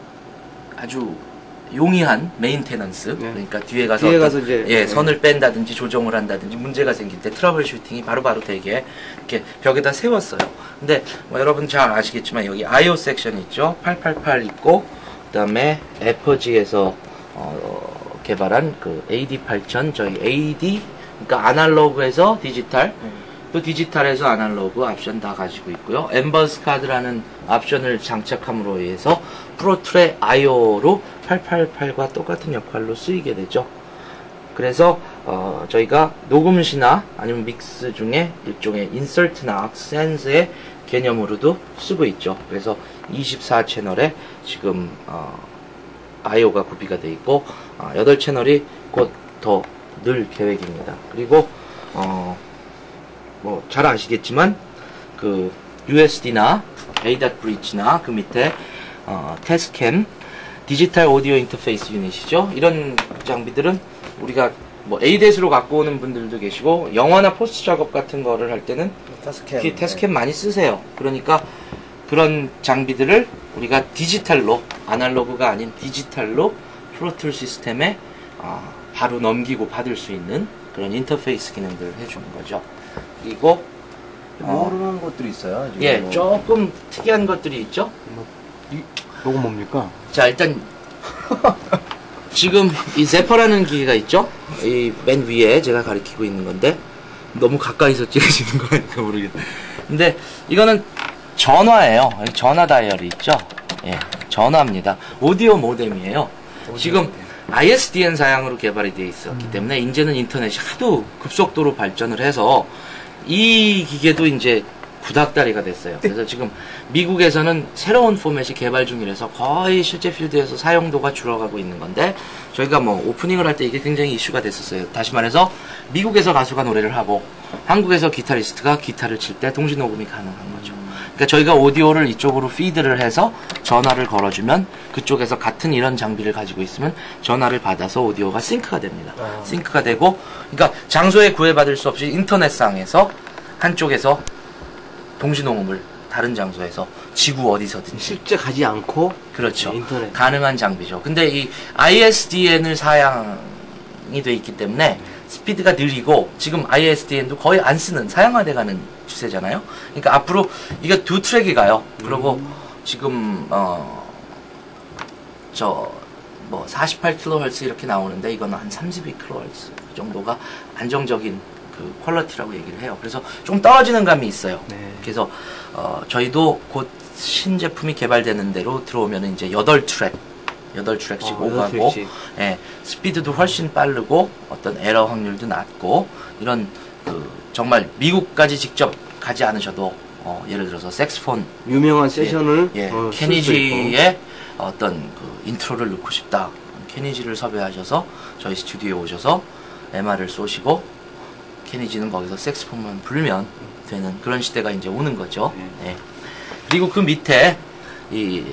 아주 용이한 메인테넌스, 네. 그러니까 뒤에 가서, 뒤에 어떤, 가서 이제 예, 네. 선을 뺀다든지 조정을 한다든지 문제가 생길 때 트러블 슈팅이 바로바로 되게 이렇게 벽에다 세웠어요. 근데 뭐 여러분 잘 아시겠지만 여기 아이오 섹션 있죠. 팔팔팔 있고, 그 다음에 에퍼지에서 어, 개발한 그 에이디 팔천, 저희 에이디, 그러니까 아날로그에서 디지털, 또 디지털에서 아날로그 옵션 다 가지고 있고요. 엠버스 카드라는 옵션을 장착함으로 인해서 프로트랙 아이오로 팔팔팔과 똑같은 역할로 쓰이게 되죠. 그래서 어, 저희가 녹음시나 아니면 믹스 중에 일종의 인설트나 악센스의 개념으로도 쓰고 있죠. 그래서 이십사 채널에 지금 어, 아이오가 구비가 되어 있고 어, 여덟 채널이 곧 더 늘 계획입니다. 그리고 어, 뭐 잘 아시겠지만 그 유에스디나 에이닷 브릿지나 그 밑에 어, 테스캠 디지털 오디오 인터페이스 유닛이죠. 이런 장비들은 우리가 뭐 에이댓으로 갖고 오는 분들도 계시고 영화나 포스트 작업 같은 거를 할 때는 테스캠, 그 테스캠 많이 쓰세요. 그러니까 그런 장비들을 우리가 디지털로 아날로그가 아닌 디지털로 프로툴 시스템에 어, 바로 넘기고 받을 수 있는 그런 인터페이스 기능들을 해주는 거죠. 그리고 모르는 것들이 있어요. 지금 예, 뭐. 조금 특이한 것들이 있죠. 이, 요거 뭡니까? 자, 일단 지금 이 제퍼라는 기계가 있죠. 이 맨 위에 제가 가리키고 있는 건데 너무 가까이서 찍으시는 거 아닐까 모르겠네. 근데 이거는 전화예요. 전화 다이얼이 있죠. 예, 전화입니다. 오디오 모뎀이에요. 지금 아이에스디엔 사양으로 개발이 되어 있었기 때문에 이제는 인터넷이 하도 급속도로 발전을 해서 이 기계도 이제 구닥다리가 됐어요. 그래서 지금 미국에서는 새로운 포맷이 개발 중이라서 거의 실제 필드에서 사용도가 줄어가고 있는 건데 저희가 뭐 오프닝을 할 때 이게 굉장히 이슈가 됐었어요. 다시 말해서 미국에서 가수가 노래를 하고 한국에서 기타리스트가 기타를 칠 때 동시 녹음이 가능한 거죠. 그러니까 저희가 오디오를 이쪽으로 피드를 해서 전화를 걸어주면 그쪽에서 같은 이런 장비를 가지고 있으면 전화를 받아서 오디오가 싱크가 됩니다. 아. 싱크가 되고 그러니까 장소에 구애받을 수 없이 인터넷상에서 한쪽에서 동시 녹음을 다른 장소에서 지구 어디서든지 실제 가지 않고 그렇죠. 네, 인터넷. 가능한 장비죠. 근데 이 아이에스디엔을 사양이 돼 있기 때문에 스피드가 느리고 지금 아이에스디엔도 거의 안 쓰는 사양화돼 가는 추세잖아요. 그러니까 앞으로 이게 두 트랙이 가요. 그리고 음. 지금 어 저 뭐 사십팔 킬로헤르츠 이렇게 나오는데 이거는 한 삼십이 킬로헤르츠 정도가 안정적인 그 퀄리티라고 얘기를 해요. 그래서 좀 떨어지는 감이 있어요. 네. 그래서 어 저희도 곧 신제품이 개발되는 대로 들어오면 이제 여덟 트랙 여덟 트랙씩 어, 오가고 여덟 트랙씩. 예, 스피드도 훨씬 빠르고 어떤 에러 확률도 낮고 이런 그 정말 미국까지 직접 가지 않으셔도 어, 예를 들어서 색스폰 유명한 세션을 예, 어, 쓸수 있고. 케니지의 어떤 그 인트로를 넣고 싶다. 케니지를 섭외하셔서 저희 스튜디오에 오셔서 엠알을 쏘시고 케니지는 거기서 색스폰만 불면 되는 그런 시대가 이제 오는 거죠. 네. 예. 그리고 그 밑에 이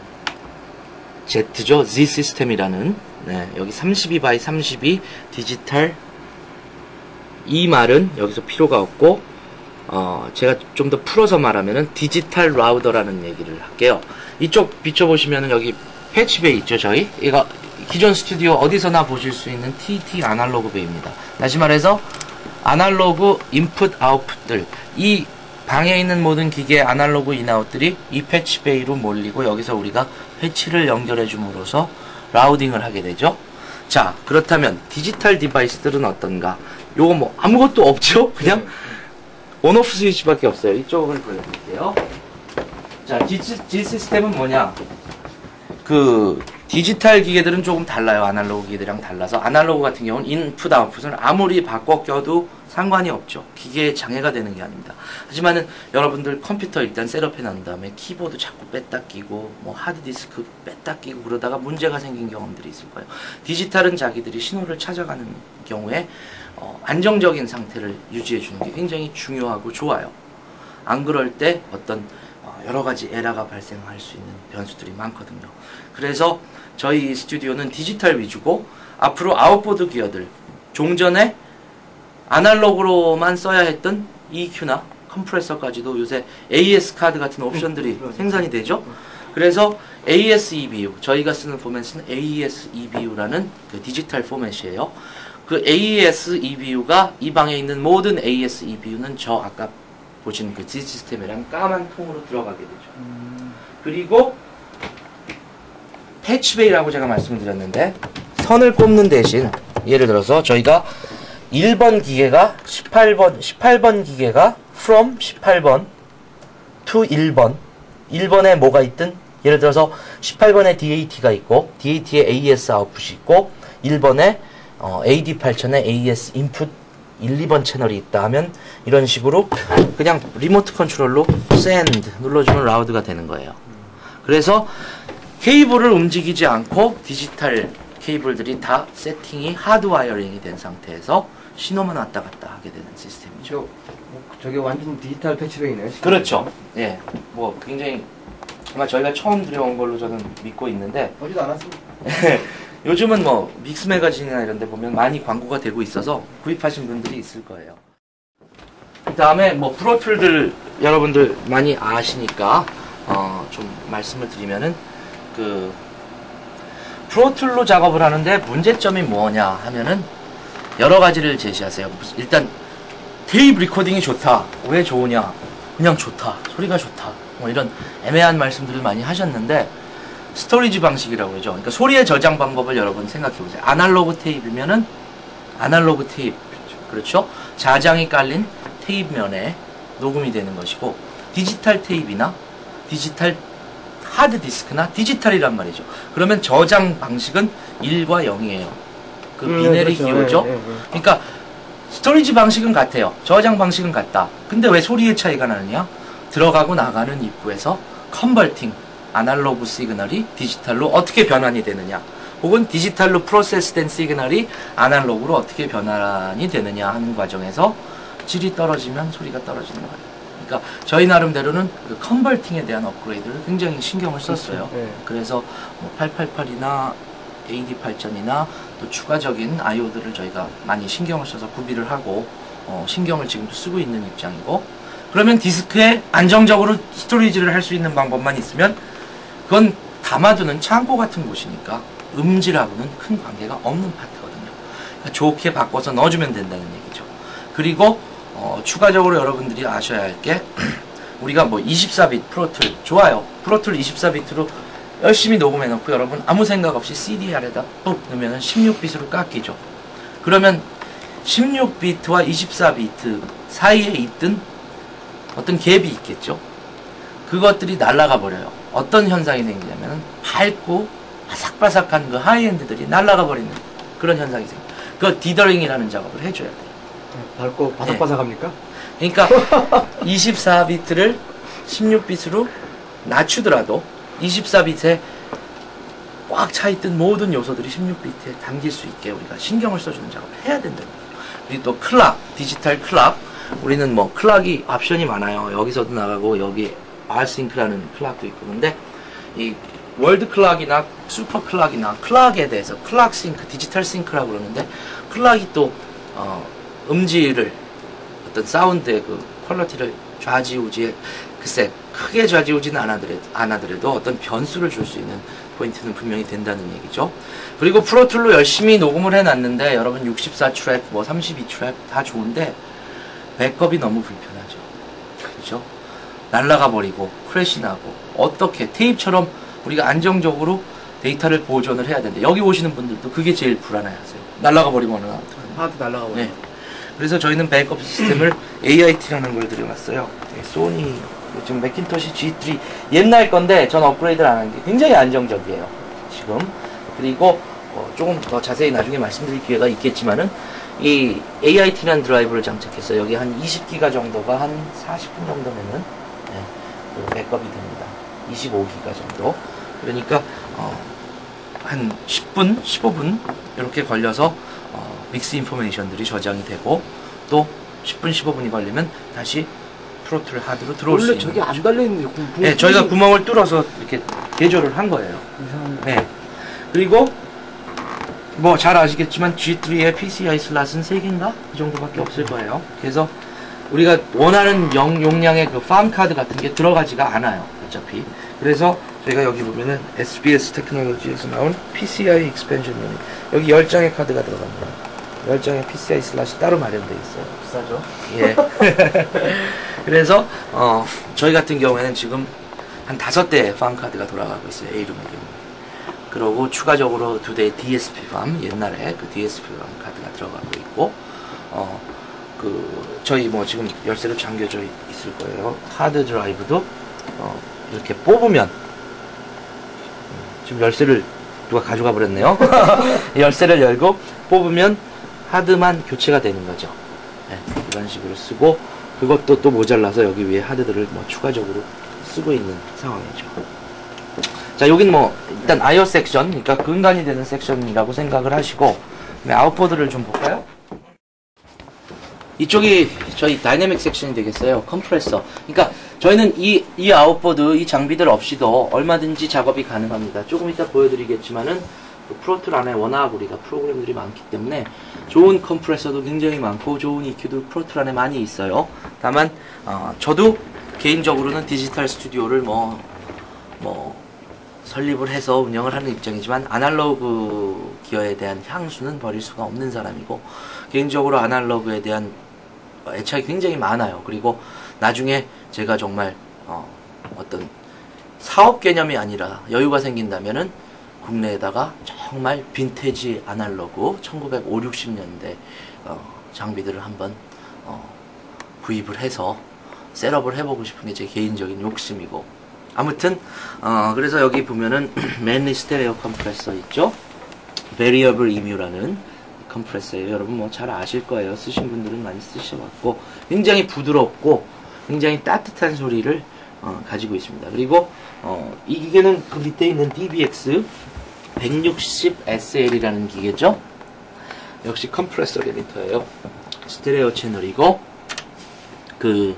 Z죠. Z 시스템이라는 네, 여기 삼십이 바이 삼십이 디지털 이 말은 여기서 필요가 없고 어, 제가 좀 더 풀어서 말하면은 디지털 라우더라는 얘기를 할게요. 이쪽 비춰보시면은 여기 패치베이 있죠, 저희? 이거 기존 스튜디오 어디서나 보실 수 있는 티티 아날로그 베이입니다. 다시 말해서 아날로그 인풋 아웃풋들 이 방에 있는 모든 기계의 아날로그 인아웃들이 이 패치베이로 몰리고 여기서 우리가 패치를 연결해 줌으로써 라우딩을 하게 되죠. 자, 그렇다면 디지털 디바이스들은 어떤가? 요거 뭐 아무것도 없죠? 그냥 온오프 스위치밖에 없어요. 이쪽을 보여드릴게요. 자, G, G 시스템은 뭐냐? 그 디지털 기계들은 조금 달라요. 아날로그 기계들이랑 달라서 아날로그 같은 경우는 인풋 아웃풋을 아무리 바꿔 껴도 상관이 없죠. 기계에 장애가 되는 게 아닙니다. 하지만은 여러분들 컴퓨터 일단 셋업해 놓은 다음에 키보드 자꾸 뺐다 끼고 뭐 하드디스크 뺐다 끼고 그러다가 문제가 생긴 경험들이 있을 거예요. 디지털은 자기들이 신호를 찾아가는 경우에 어, 안정적인 상태를 유지해 주는 게 굉장히 중요하고 좋아요. 안 그럴 때 어떤 어, 여러 가지 에러가 발생할 수 있는 변수들이 많거든요. 그래서 저희 스튜디오는 디지털 위주고 앞으로 아웃보드 기어들 종전에 아날로그로만 써야 했던 이큐나 컴프레서까지도 요새 에이에스 카드 같은 옵션들이 생산이 되죠. 그래서 에이에스 이비유, 저희가 쓰는 포맷은 에이에스 이비유라는 그 디지털 포맷이에요. 그 에이에스 이비유가 이 방에 있는 모든 에이에스 이비유는 저 아까 보시는 그 Z 시스템이랑 까만 통으로 들어가게 되죠. 음. 그리고 패치베이라고 제가 말씀드렸는데 선을 꼽는 대신 예를 들어서 저희가 일 번 기계가 십팔 번, 십팔 번 기계가 from 십팔 번 to 일 번. 일 번에 뭐가 있든, 예를 들어서 십팔 번에 디에이티가 있고, 디에이티에 에이에스 아웃풋이 있고, 일 번에 어, 에이디 팔천에 에이에스 인풋 일, 이 번 채널이 있다 하면, 이런 식으로 그냥 리모트 컨트롤로 send 눌러주면 라우드가 되는 거예요. 그래서 케이블을 움직이지 않고 디지털 케이블들이 다 세팅이 하드와이어링이 된 상태에서 신호만 왔다 갔다 하게 되는 시스템이죠. 저, 저게 완전 디지털 패치백이네요. 그렇죠. 예. 뭐 굉장히 아마 저희가 처음 들여온 걸로 저는 믿고 있는데, 보지도 않았습니다. 요즘은 뭐 믹스 매거진이나 이런 데 보면 많이 광고가 되고 있어서 구입하신 분들이 있을 거예요. 그 다음에 뭐 프로툴들 여러분들 많이 아시니까 어 좀 말씀을 드리면은, 그 프로툴로 작업을 하는데 문제점이 뭐냐 하면은 여러 가지를 제시하세요. 일단 테이프 리코딩이 좋다. 왜 좋으냐? 그냥 좋다. 소리가 좋다. 뭐 이런 애매한 말씀들을 많이 하셨는데, 스토리지 방식이라고 하죠. 그러니까 소리의 저장 방법을 여러분 생각해 보세요. 아날로그 테이프면은 아날로그 테이프, 그렇죠? 자장이 깔린 테이프 면에 녹음이 되는 것이고, 디지털 테이프나 디지털 하드 디스크나 디지털이란 말이죠. 그러면 저장 방식은 일과 영이에요. 그 음, 비네리 그렇죠. 기호죠. 예, 예, 예. 그러니까 스토리지 방식은 같아요. 저장 방식은 같다. 근데 왜 소리의 차이가 나느냐? 들어가고 나가는 입구에서 컨버팅, 아날로그 시그널이 디지털로 어떻게 변환이 되느냐, 혹은 디지털로 프로세스된 시그널이 아날로그로 어떻게 변환이 되느냐 하는 과정에서 질이 떨어지면 소리가 떨어지는 거예요. 그러니까 저희 나름대로는 그 컨버팅에 대한 업그레이드를 굉장히 신경을 썼어요. 그렇죠. 네. 그래서 뭐 팔팔팔이나 에이디 팔천이나 또 추가적인 아이오들을 저희가 많이 신경을 써서 구비를 하고 어, 신경을 지금도 쓰고 있는 입장이고, 그러면 디스크에 안정적으로 스토리지를 할 수 있는 방법만 있으면 그건 담아두는 창고 같은 곳이니까 음질하고는 큰 관계가 없는 파트거든요. 그러니까 좋게 바꿔서 넣어주면 된다는 얘기죠. 그리고 어, 추가적으로 여러분들이 아셔야 할 게, 우리가 뭐 이십사 비트 프로툴 좋아요. 프로툴 이십사 비트로 열심히 녹음해 놓고 여러분 아무 생각 없이 씨디알에다 ปุ๊ 넣으면 십육 비트로 깎이죠. 그러면 십육 비트와 이십사 비트 사이에 있던 어떤 갭이 있겠죠. 그것들이 날아가 버려요. 어떤 현상이 생기냐면 밝고 바삭바삭한 그 하이엔드들이 날아가 버리는 그런 현상이 생겨요. 그 디더링이라는 작업을 해줘야 돼요. 밝고 바삭바삭합니까? 그러니까 이십사 비트를 십육 비트로 낮추더라도 이십사 비트에 꽉 차있던 모든 요소들이 십육 비트에 담길 수 있게 우리가 신경을 써주는 작업을 해야 된다는 거예요. 그리고 또 클락, 디지털 클락. 우리는 뭐 클락이 옵션이 많아요. 여기서도 나가고 여기 R싱크라는 클락도 있고, 근데 이 월드 클락이나 슈퍼 클락이나 클락에 대해서 클락 싱크, 디지털 싱크라고 그러는데, 클락이 또 어, 음질을, 어떤 사운드의 그 퀄리티를 좌지우지, 글쎄 크게 좌지우지는 않아더라도, 않아더라도 어떤 변수를 줄 수 있는 포인트는 분명히 된다는 얘기죠. 그리고 프로툴로 열심히 녹음을 해놨는데 여러분 육십사 트랙, 뭐 삼십이 트랙 다 좋은데 백업이 너무 불편하죠. 그렇죠? 날아가 버리고 크래시 나고, 어떻게 테이프처럼 우리가 안정적으로 데이터를 보존을 해야 되는데, 여기 오시는 분들도 그게 제일 불안해하세요. 날아가 버리면 어떡하나. 하드 날라가 버려. 네. 그래서 저희는 백업 시스템을 에이아이티라는 걸 들여놨어요. 소니 지금 맥킨토시 지 쓰리 옛날 건데 전 업그레이드를 안 한 게 굉장히 안정적이에요 지금. 그리고 어 조금 더 자세히 나중에 말씀드릴 기회가 있겠지만은, 이 에이아이티라는 드라이브를 장착해서 여기 한 이십 기가 정도가 한 사십 분 정도면은 네, 그 백업이 됩니다. 이십오 기가 정도. 그러니까 어 한 십 분, 십오 분 이렇게 걸려서 어 믹스 인포메이션들이 저장이 되고, 또 십 분, 십오 분이 걸리면 다시 프로툴 하드로 들어올 수 원래 있는. 저게 안 달려있는데 구- 네, 저희가 구멍을 뚫어서 이렇게 개조를 한 거예요. 이상한. 네. 그리고 뭐 잘 아시겠지만 지 쓰리의 피시아이 슬롯은 세 개인가? 그 정도밖에 없을 거예요. 그래서 우리가 원하는 영, 용량의 그 팜 카드 같은 게 들어가지가 않아요, 어차피. 그래서 저희가 여기 보면은 에스비에스 테크놀로지에서 나온 피시아이 익스펜션 유닛, 여기 열 장의 카드가 들어갑니다. 열 장의 피시아이 슬롯이 따로 마련되어 있어요. 비싸죠? 예. 그래서 어 저희 같은 경우에는 지금 한 다섯 대의 팜 카드가 돌아가고 있어요, A룸의 경우. 그리고 추가적으로 두 대의 디에스피 팜, 옛날에 그 디에스피 팜 카드가 들어가고 있고, 어, 그, 저희 뭐 지금 열쇠로 잠겨져 있을 거예요. 하드 드라이브도, 어, 이렇게 뽑으면, 지금 열쇠를 누가 가져가 버렸네요. 열쇠를 열고 뽑으면 하드만 교체가 되는 거죠. 네, 이런 식으로 쓰고, 그것도 또 모자라서 여기 위에 하드들을 뭐 추가적으로 쓰고 있는 상황이죠. 자, 여긴 뭐 일단 아이오 섹션, 그러니까 근간이 되는 섹션이라고 생각을 하시고, 아웃보드를 좀 볼까요? 이쪽이 저희 다이내믹 섹션이 되겠어요. 컴프레서. 그러니까 저희는 이, 이 아웃보드, 이 장비들 없이도 얼마든지 작업이 가능합니다. 조금 이따 보여드리겠지만은 그 프로툴 안에 워낙 우리가 프로그램들이 많기 때문에 좋은 컴프레서도 굉장히 많고 좋은 이큐도 프로툴 안에 많이 있어요. 다만 어, 저도 개인적으로는 디지털 스튜디오를 뭐 뭐 설립을 해서 운영을 하는 입장이지만 아날로그 기어에 대한 향수는 버릴 수가 없는 사람이고, 개인적으로 아날로그에 대한 애착이 굉장히 많아요. 그리고 나중에 제가 정말 어, 어떤 사업 개념이 아니라 여유가 생긴다면은 국내에다가 정말 빈티지 아날로그 천구백오십, 육십 년대 어, 장비들을 한번 어, 구입을 해서 셋업을 해보고 싶은 게 제 개인적인 욕심이고, 아무튼 어, 그래서 여기 보면은 맨리 스테레오 컴프레서 있죠. 베리어블 이뮤라는 컴프레서예요. 여러분 뭐 잘 아실 거예요. 쓰신 분들은 많이 쓰셔왔고, 굉장히 부드럽고 굉장히 따뜻한 소리를 어, 가지고 있습니다. 그리고 어, 이 기계는 그 밑에 있는 디비엑스 백육십 에스엘이라는 기계죠. 역시 컴프레서 리미터예요. 스테레오 채널이고, 그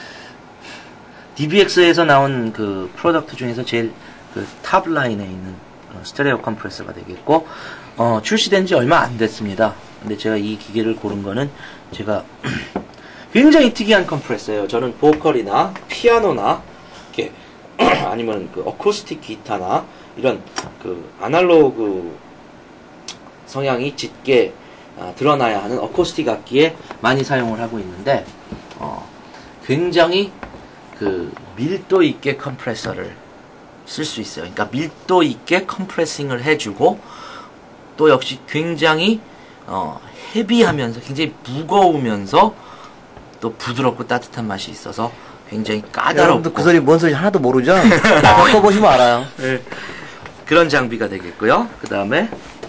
디비엑스에서 나온 그 프로덕트 중에서 제일 그 탑 라인에 있는 어, 스테레오 컴프레서가 되겠고, 어, 출시된 지 얼마 안 됐습니다. 근데 제가 이 기계를 고른 거는 제가 굉장히 특이한 컴프레서예요. 저는 보컬이나 피아노나 이렇게 아니면 그 어쿠스틱 기타나 이런 그 아날로그 성향이 짙게 아, 드러나야 하는 어쿠스틱 악기에 많이 사용을 하고 있는데, 어, 굉장히 그 밀도 있게 컴프레서를 쓸 수 있어요. 그러니까 밀도 있게 컴프레싱을 해주고, 또 역시 굉장히 어, 헤비하면서 굉장히 무거우면서 또 부드럽고 따뜻한 맛이 있어서 굉장히 까다롭고, 여러분들 그 소리 뭔 소리 하나도 모르죠? 바꿔보시면 알아요. 네, 그런 장비가 되겠고요. 그 다음에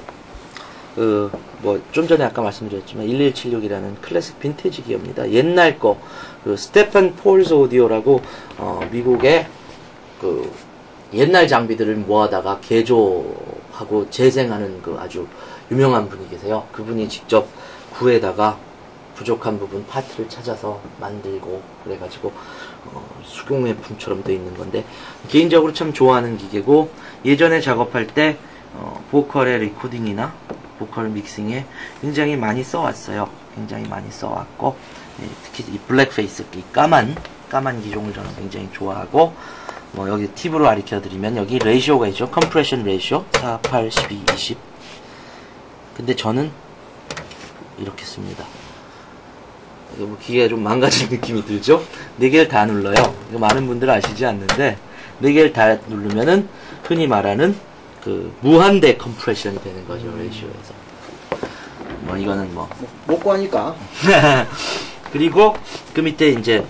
그 뭐 좀 전에 아까 말씀드렸지만 일일칠육이라는 클래식 빈티지 기어입니다. 옛날 거 그 스테판 폴스 오디오라고 어, 미국의 그 옛날 장비들을 모아다가 개조하고 재생하는 그 아주 유명한 분이 계세요. 그분이 직접 구에다가 부족한 부분 파트를 찾아서 만들고 그래가지고 어, 수공예품처럼 되어 있는 건데, 개인적으로 참 좋아하는 기계고, 예전에 작업할 때 어, 보컬의 리코딩이나 보컬 믹싱에 굉장히 많이 써왔어요. 굉장히 많이 써왔고, 예, 특히 이 블랙페이스, 이 까만 까만 기종을 저는 굉장히 좋아하고, 뭐 여기 팁으로 가르쳐드리면 여기 레이쇼가 있죠. 컴프레션 레이쇼 사, 팔, 십이, 이십. 근데 저는 이렇게 씁니다. 이거 뭐 기계가 좀 망가진 느낌이 들죠? 네 개를 다 눌러요. 이거 많은 분들 아시지 않는데, 네 개를 다 누르면은 흔히 말하는 그 무한대 컴프레션이 되는 거죠. 레이쇼에서. 뭐 이거는 뭐 먹고 하니까. 그리고 그 밑에 이제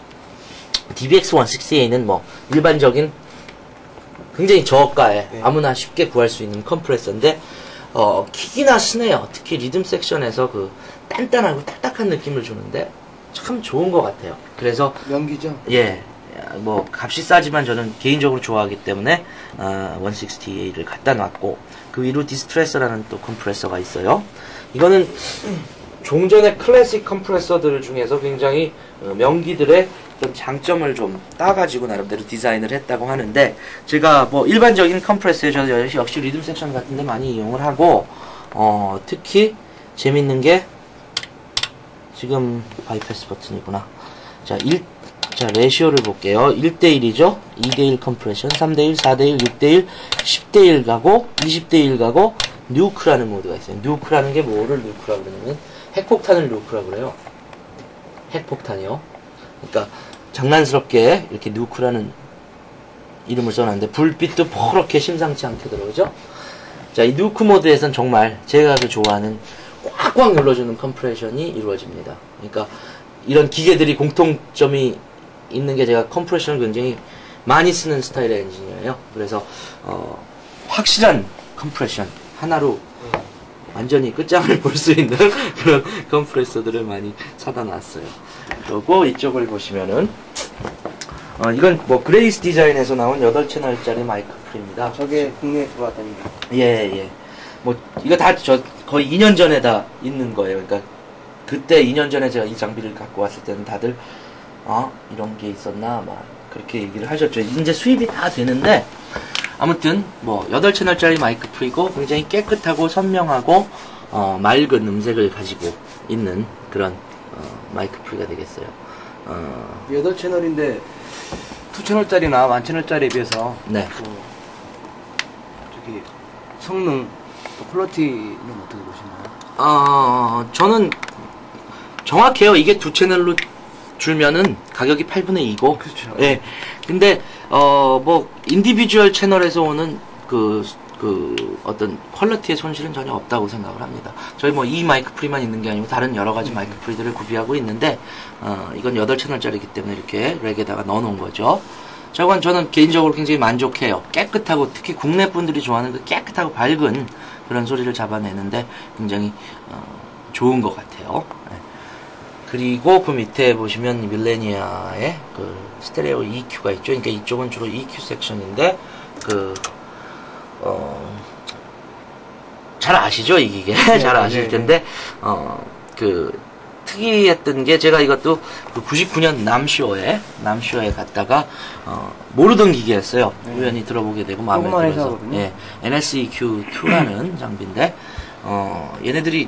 디비엑스 백육십팔은 뭐 일반적인 굉장히 저가에 네. 아무나 쉽게 구할 수 있는 컴프레서인데, 어, 킥이나 스네어, 특히 리듬 섹션에서 그 단단하고 딱딱한 느낌을 주는데 참 좋은 것 같아요. 그래서 연기죠? 예, 뭐 값이 싸지만 저는 개인적으로 좋아하기 때문에 어, 백육십팔을 갖다 놨고, 그 위로 디스트레서라는 또 컴프레서가 있어요. 이거는 종전의 클래식 컴프레서들 중에서 굉장히 어, 명기들의 어떤 장점을 좀 따가지고 나름대로 디자인을 했다고 하는데, 제가 뭐 일반적인 컴프레서에 저는 역시 리듬 섹션 같은데 많이 이용을 하고, 어, 특히 재밌는 게 지금 바이패스 버튼이구나. 자, 일, 자, 레시오를 볼게요. 일 대 일이죠? 이 대 일 컴프레션, 삼 대 일, 사 대 일, 육 대 일, 십 대 일 가고, 이십 대 일 가고, 뉴크라는 모드가 있어요. 뉴크라는 게 뭐를 뉴크라고 그러냐면, 핵폭탄을 뉴크라고 그래요. 핵폭탄이요. 그러니까, 장난스럽게 이렇게 뉴크라는 이름을 써놨는데, 불빛도 포렇게 심상치 않게 들어오죠? 자, 이 뉴크 모드에선 정말 제가 그 좋아하는 꽉 꽉꽉 눌러주는 컴프레션이 이루어집니다. 그러니까 이런 기계들이 공통점이 있는 게 제가 컴프레션을 굉장히 많이 쓰는 스타일의 엔지니어예요. 그래서 어, 확실한 컴프레션 하나로 완전히 끝장을 볼 수 있는 그런 컴프레서들을 많이 사다 놨어요. 그리고 이쪽을 보시면은 어, 이건 뭐 그레이스 디자인에서 나온 여덟 채널짜리 마이크 프리입니다. 저게 국내에 들어왔다니까. 예, 예. 뭐, 이거 다 저 거의 이 년 전에 다 있는 거예요. 그러니까, 그때 이 년 전에 제가 이 장비를 갖고 왔을 때는 다들, 어, 이런 게 있었나, 막, 그렇게 얘기를 하셨죠. 이제 수입이 다 되는데, 아무튼, 뭐, 여덟 채널짜리 마이크 프리고, 굉장히 깨끗하고 선명하고, 어, 맑은 음색을 가지고 있는 그런, 어, 마이크 프리가 되겠어요. 어, 여덟 채널인데 두 채널짜리나 만 채널짜리에 비해서 네. 그 저기 성능 또 퀄리티는 어떻게 보시나요? 어, 저는 정확해요. 이게 두 채널로 줄면은 가격이 팔분의 이고. 그렇죠. 예. 근데, 어, 뭐, 인디비주얼 채널에서 오는 그, 그, 어떤 퀄리티의 손실은 전혀 없다고 생각을 합니다. 저희 뭐 이 마이크 프리만 있는 게 아니고 다른 여러 가지 마이크 프리들을 구비하고 있는데, 어, 이건 여덟 채널짜리이기 때문에 이렇게 렉에다가 넣어 놓은 거죠. 저건 저는 개인적으로 굉장히 만족해요. 깨끗하고, 특히 국내 분들이 좋아하는 그 깨끗하고 밝은 그런 소리를 잡아내는데 굉장히, 어, 좋은 것 같아요. 네. 그리고 그 밑에 보시면 밀레니아의 그 스테레오 이큐가 있죠. 그러니까 이쪽은 주로 이큐 섹션인데, 그, 어, 잘 아시죠, 이 기계? 잘 아실 텐데, 어, 그, 특이했던 게 제가 이것도 그 구십구 년 남쇼에, 남쇼에 갔다가, 어, 모르던 기계였어요. 네. 우연히 들어보게 되고 마음에 조그만 들어서. 회사거든요. 예, 엔에스이큐 투라는 장비인데, 어, 얘네들이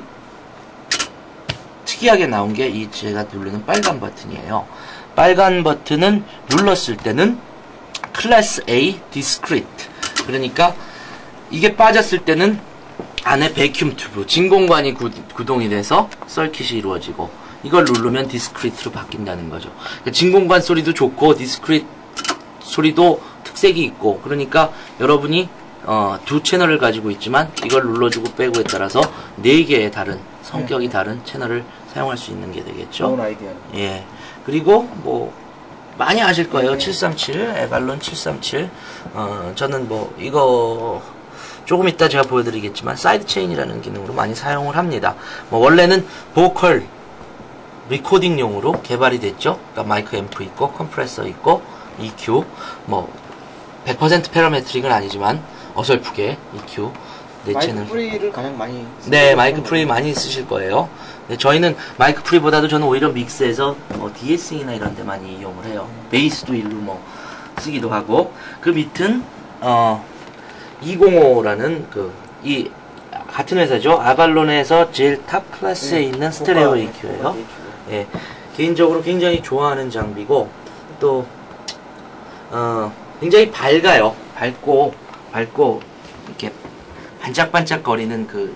특이하게 나온 게 이 제가 누르는 빨간 버튼이에요. 빨간 버튼은 눌렀을 때는 클래스 A 디스크리트. 그러니까 이게 빠졌을 때는 안에 베큐um 튜브, 진공관이 구, 구동이 돼서 서킷이 이루어지고, 이걸 누르면 디스크리트로 바뀐다는 거죠. 그러니까 진공관 소리도 좋고 디스크리트 소리도 특색이 있고, 그러니까 여러분이 어, 두 채널을 가지고 있지만 이걸 눌러주고 빼고에 따라서 네 개의 다른 성격이 다른 채널을 사용할 수 있는 게 되겠죠. 좋은 아이디어. 예. 그리고 뭐 많이 아실 거예요. 칠삼칠, 에발론 칠삼칠. 어, 저는 뭐 이거 조금 이따 제가 보여드리겠지만 사이드 체인이라는 기능으로 많이 사용을 합니다. 뭐 원래는 보컬 리코딩용으로 개발이 됐죠. 그러니까 마이크 앰프 있고 컴프레서 있고 이큐, 뭐 백 퍼센트 패러메트릭은 아니지만 어설프게 이큐 네 채널. 마이크 프리를 가장 많이 네, 마이크 프리 많이 쓰실 거예요. 네, 저희는 마이크 프리보다도 저는 오히려 믹스해서 뭐 디에스이나 이런 데 많이 이용을 해요. 베이스도 일로 뭐 쓰기도 하고, 그 밑은 어 이공오라는 그 이 같은 회사죠. 아발론에서 제일 탑 클래스에 네, 있는 스테레오 고가, 이큐예요. 고가 예, 개인적으로 굉장히 좋아하는 장비고, 또 어, 굉장히 밝아요. 밝고 밝고 이렇게 반짝반짝 거리는 그,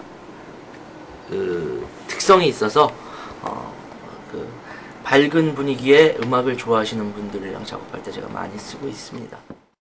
그 특성이 있어서 어, 그 밝은 분위기의 음악을 좋아하시는 분들이랑 작업할 때 제가 많이 쓰고 있습니다.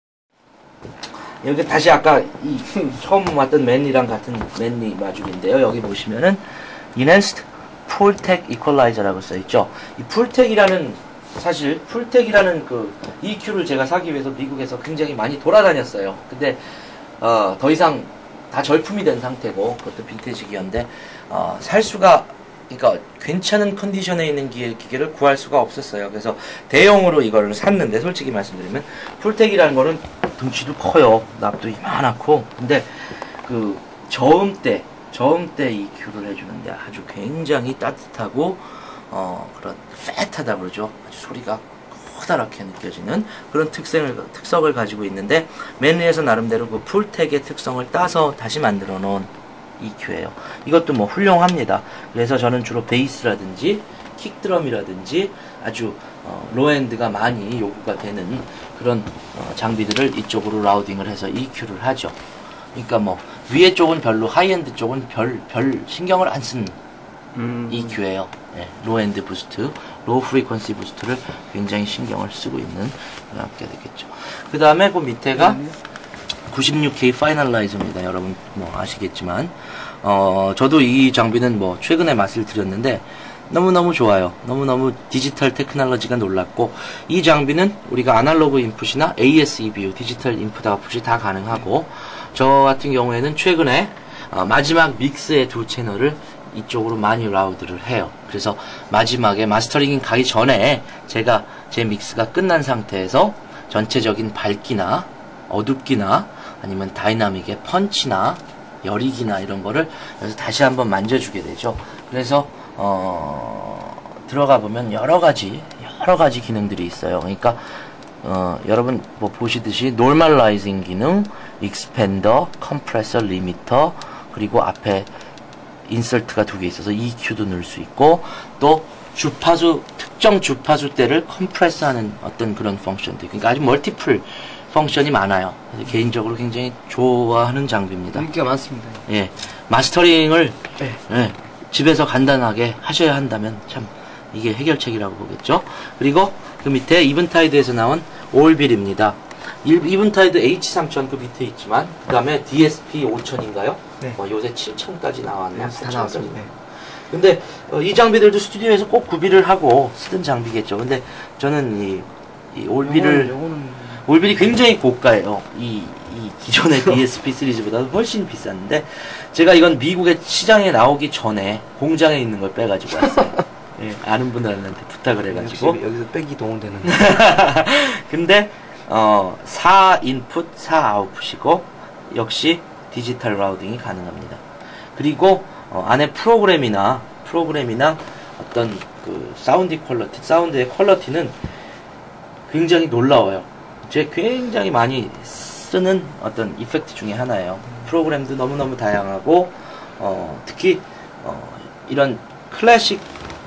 여기 다시 아까 이 처음 왔던 맨리랑 같은 맨리 마죽인데요. 여기 보시면은 Enhanced Full-Tech Equalizer라고 써있죠. 이 풀텍이라는, 사실 풀텍이라는 그 이큐를 제가 사기 위해서 미국에서 굉장히 많이 돌아다녔어요. 근데 어, 더 이상 다 절품이 된 상태고, 그것도 빈티지 기어인데 어, 살 수가, 그러니까 괜찮은 컨디션에 있는 기계, 기계를 구할 수가 없었어요. 그래서 대용으로 이걸 샀는데, 솔직히 말씀드리면 풀텍이라는 거는 덩치도 커요. 납도 이만하고. 근데 그 저음 때 저음 때 이큐를 해주는데 아주 굉장히 따뜻하고 어 그런 팻하다 그러죠. 아주 소리가 커다랗게 느껴지는 그런 특성을 특성을 가지고 있는데, 맨리에서 나름대로 그 풀텍의 특성을 따서 다시 만들어 놓은 이큐예요. 이것도 뭐 훌륭합니다. 그래서 저는 주로 베이스라든지 킥드럼이라든지 아주 어, 로엔드가 많이 요구가 되는 그런 어, 장비들을 이쪽으로 라우딩을 해서 이큐를 하죠. 그러니까 뭐 위에 쪽은 별로, 하이엔드 쪽은 별, 별 신경을 안 쓴 음. 이큐예요. 네, 로엔드 부스트, 로우 프리퀀시 부스트를 굉장히 신경을 쓰고 있는 그런 게 되겠죠. 그 다음에 그 밑에가 구십육 케이 파이널라이저입니다. 여러분 뭐 아시겠지만 어, 저도 이 장비는 뭐 최근에 맛을 들였는데 너무너무 좋아요. 너무너무 디지털 테크놀로지가 놀랍고, 이 장비는 우리가 아날로그 인풋이나 에이에스 이비유, 디지털 인풋 아웃풋이 다 가능하고, 저 같은 경우에는 최근에 어, 마지막 믹스의 두 채널을 이쪽으로 많이 라우드를 해요. 그래서 마지막에 마스터링 가기 전에 제가 제 믹스가 끝난 상태에서 전체적인 밝기나 어둡기나 아니면 다이나믹의 펀치나 여리기나 이런 거를 그래서 다시 한번 만져주게 되죠. 그래서 어, 들어가 보면 여러 가지 여러 가지 기능들이 있어요. 그러니까 어, 여러분 뭐 보시듯이 노멀라이징 기능, 익스펜더, 컴프레서, 리미터, 그리고 앞에 인설트가 두 개 있어서 이큐도 넣을 수 있고, 또 주파수, 특정 주파수대를 컴프레스하는 어떤 그런 펑션도 있고, 그러니까 아주 멀티플 펑션이 많아요. 그래서 개인적으로 굉장히 좋아하는 장비입니다. 인기가 많습니다. 예, 마스터링을 네. 예, 집에서 간단하게 하셔야 한다면 참 이게 해결책이라고 보겠죠. 그리고 그 밑에 이븐타이드에서 나온 올빌입니다. 이븐타이드 에이치 삼천 그 밑에 있지만, 그 다음에 디에스피 오천인가요? 네. 뭐 요새 칠천까지 나왔나? 네, 다 나왔습니다. 네. 근데 어, 이 장비들도 스튜디오에서 꼭 구비를 하고 쓰던 장비겠죠. 근데 저는 이, 이 올빌을 요거는 올빌이 굉장히 고가예요. 이, 이 기존의 디에스피 시리즈보다 훨씬 비싼데, 제가 이건 미국의 시장에 나오기 전에 공장에 있는 걸 빼가지고 왔어요. 예, 아는 분들한테 부탁을 해가지고. 역시 여기서 빼기 도움되는. 근데 어, 사 인풋, 사 아웃풋이고, 역시 디지털 라우딩이 가능합니다. 그리고 어, 안에 프로그램이나 프로그램이나 어떤 그 사운드 퀄러티, 사운드의 퀄러티는 굉장히 놀라워요. 제가 굉장히 많이 쓰는 어떤 이펙트 중에 하나예요. 프로그램도 너무너무 다양하고, 어, 특히 어, 이런 클래식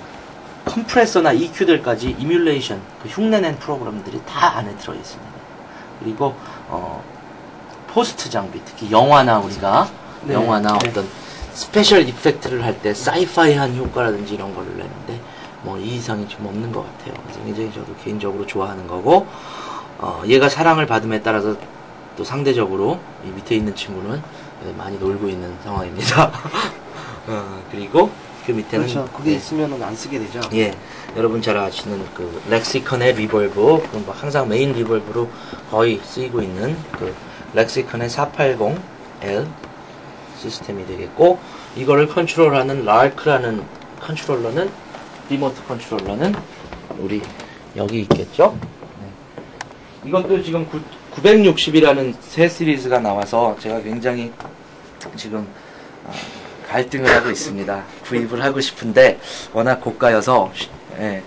컴프레서나 이큐들까지 이뮬레이션, 그 흉내낸 프로그램들이 다 안에 들어있습니다. 그리고 어, 포스트 장비, 특히 영화나 우리가 네, 영화나 네. 어떤 스페셜 이펙트를 할 때 사이파이한 효과라든지 이런 거를 내는데 뭐 이 이상이 좀 없는 것 같아요. 그래서 굉장히 저도 개인적으로 좋아하는 거고, 어, 얘가 사랑을 받음에 따라서 또 상대적으로 이 밑에 있는 친구는 많이 놀고 있는 상황입니다. 어, 그리고 그 밑에는 그렇죠. 그게 네. 있으면 안 쓰게 되죠. 예, 여러분 잘 아시는 그 렉시컨의 리볼브, 그 뭐 항상 메인 리볼브로 거의 쓰이고 있는 그 렉시컨의 사백팔십 엘 시스템이 되겠고, 이거를 컨트롤하는 라크라는 컨트롤러는, 리모트 컨트롤러는 우리 여기 있겠죠? 네. 이것도 지금 구, 구백육십이라는 새 시리즈가 나와서 제가 굉장히 지금 어, 갈등을 하고 있습니다. 구입을 하고 싶은데 워낙 고가여서. 예.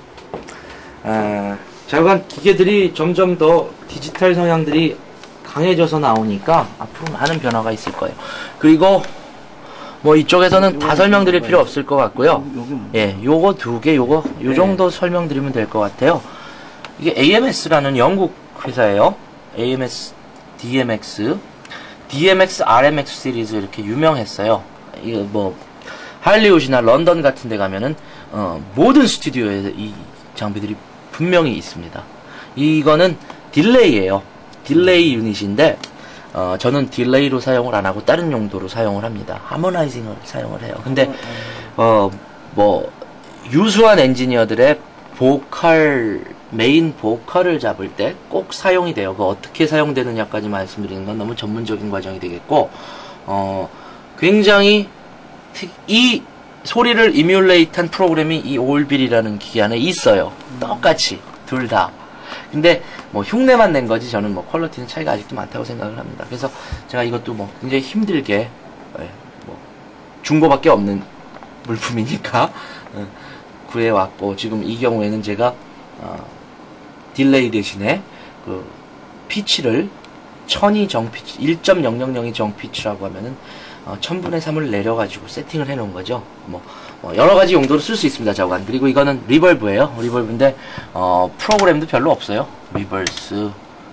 아, 자관 기계들이 점점 더 디지털 성향들이 강해져서 나오니까 앞으로 많은 변화가 있을 거예요. 그리고 뭐 이쪽에서는 다 설명드릴 필요 없을 것 같고요. 여기 뭐. 예, 요거 두 개, 요거 요 정도 설명드리면 될 것 같아요. 이게 에이엠에스라는 영국 회사예요. 에이엠에스, 디엠엑스, 디엠엑스, 알엠엑스 시리즈 이렇게 유명했어요. 이거 뭐 할리우드나 런던 같은 데 가면은 어, 모든 스튜디오에 이 장비들이 분명히 있습니다. 이거는 딜레이예요. 딜레이 유닛인데 어, 저는 딜레이로 사용을 안 하고 다른 용도로 사용을 합니다. 하모나이징을 사용을 해요. 근데 어, 뭐 유수한 엔지니어들의 보컬, 메인 보컬을 잡을 때 꼭 사용이 돼요. 그 어떻게 사용되느냐까지 말씀드리는 건 너무 전문적인 과정이 되겠고, 어, 굉장히 특, 이 소리를 이뮬레이트한 프로그램이 이 올빌이라는 기계 안에 있어요. 똑같이 둘 다. 근데 뭐 흉내만 낸 거지 저는 뭐 퀄리티는 차이가 아직도 많다고 생각을 합니다. 그래서 제가 이것도 뭐 굉장히 힘들게 예, 뭐 중고밖에 없는 물품이니까 어, 구해왔고, 지금 이 경우에는 제가 어, 딜레이 대신에 그 피치를 천이 정피치, 일 점 영영영이 정피치라고 하면은 어, 천분의 삼을 내려가지고 세팅을 해놓은 거죠. 뭐, 뭐 여러 가지 용도로 쓸 수 있습니다, 저건. 그리고 이거는 리벌브예요. 리벌브인데 어, 프로그램도 별로 없어요. 리버스,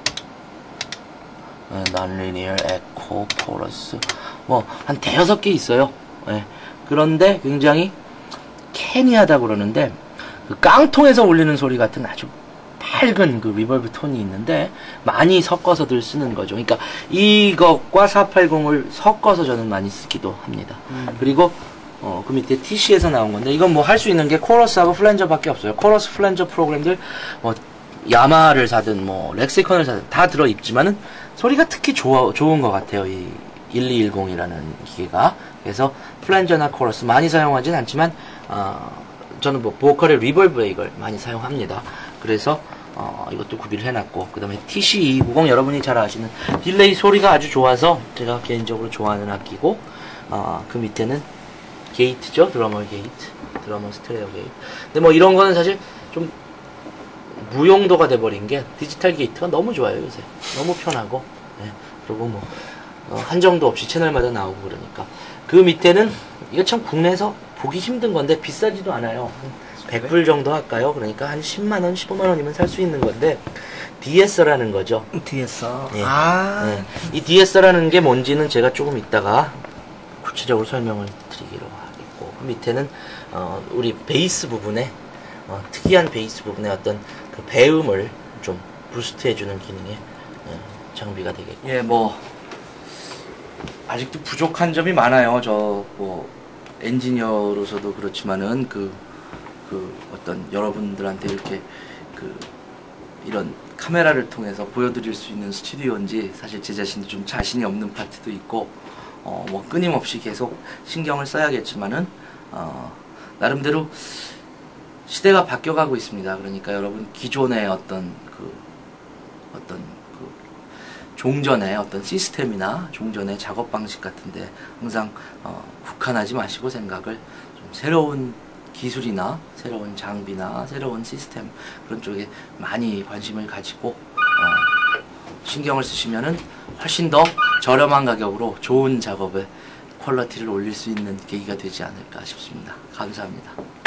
어, non-linear, echo, chorus, 뭐 한 대여섯 개 있어요. 예. 그런데 굉장히 캐니하다 그러는데 그 깡통에서 울리는 소리 같은 아주 맑은 그 리버브 톤이 있는데 많이 섞어서들 쓰는 거죠. 그러니까 이것과 사백팔십을 섞어서 저는 많이 쓰기도 합니다. 음. 그리고 어, 그 밑에 티씨에서 나온 건데 이건 뭐 할 수 있는 게 코러스하고 플랜저밖에 없어요. 코러스 플랜저 프로그램들 뭐 야마를 사든 뭐 렉시컨을 사든 다 들어있지만은 소리가 특히 좋아, 좋은 것 같아요. 이 일이일공이라는 기계가. 그래서 플랜저나 코러스 많이 사용하진 않지만 어, 저는 뭐 보컬의 리버브 이걸 많이 사용합니다. 그래서 어, 이것도 구비를 해놨고 그 다음에 티씨 이백구십 여러분이 잘 아시는 딜레이 소리가 아주 좋아서 제가 개인적으로 좋아하는 악기고 어, 그 밑에는 게이트죠. 드러머 게이트, 드러머 스테레오 게이트. 근데 뭐 이런 거는 사실 좀 무용도가 돼버린 게 디지털 게이트가 너무 좋아요 요새. 너무 편하고 네. 그리고 뭐 어, 한정도 없이 채널마다 나오고 그러니까. 그 밑에는 이거 참 국내에서 보기 힘든 건데 비싸지도 않아요. 백 불 정도 할까요? 그러니까 한 십만 원, 십오만 원이면 살 수 있는 건데 디에스라는 거죠. 디에스알. 네. 아. 네. 이 디에스라는 게 뭔지는 제가 조금 이따가 구체적으로 설명을 드리기로 하겠고 그 밑에는 어, 우리 베이스 부분에 어, 특이한 베이스 부분에 어떤 그 배음을 좀 부스트해주는 기능의 어, 장비가 되겠고. 예, 뭐 아직도 부족한 점이 많아요. 저 뭐 엔지니어로서도 그렇지만은 그, 그 어떤 여러분들한테 이렇게 그 이런 카메라를 통해서 보여드릴 수 있는 스튜디오인지 사실 제 자신도 좀 자신이 없는 파트도 있고 어 뭐 끊임없이 계속 신경을 써야겠지만은 어 나름대로 시대가 바뀌어가고 있습니다. 그러니까 여러분 기존의 어떤 그 어떤 그 종전의 어떤 시스템이나 종전의 작업 방식 같은데 항상 어 국한하지 마시고 생각을 좀 새로운 기술이나 새로운 장비나 새로운 시스템 그런 쪽에 많이 관심을 가지고 어 신경을 쓰시면은 훨씬 더 저렴한 가격으로 좋은 작업의 퀄리티를 올릴 수 있는 계기가 되지 않을까 싶습니다. 감사합니다.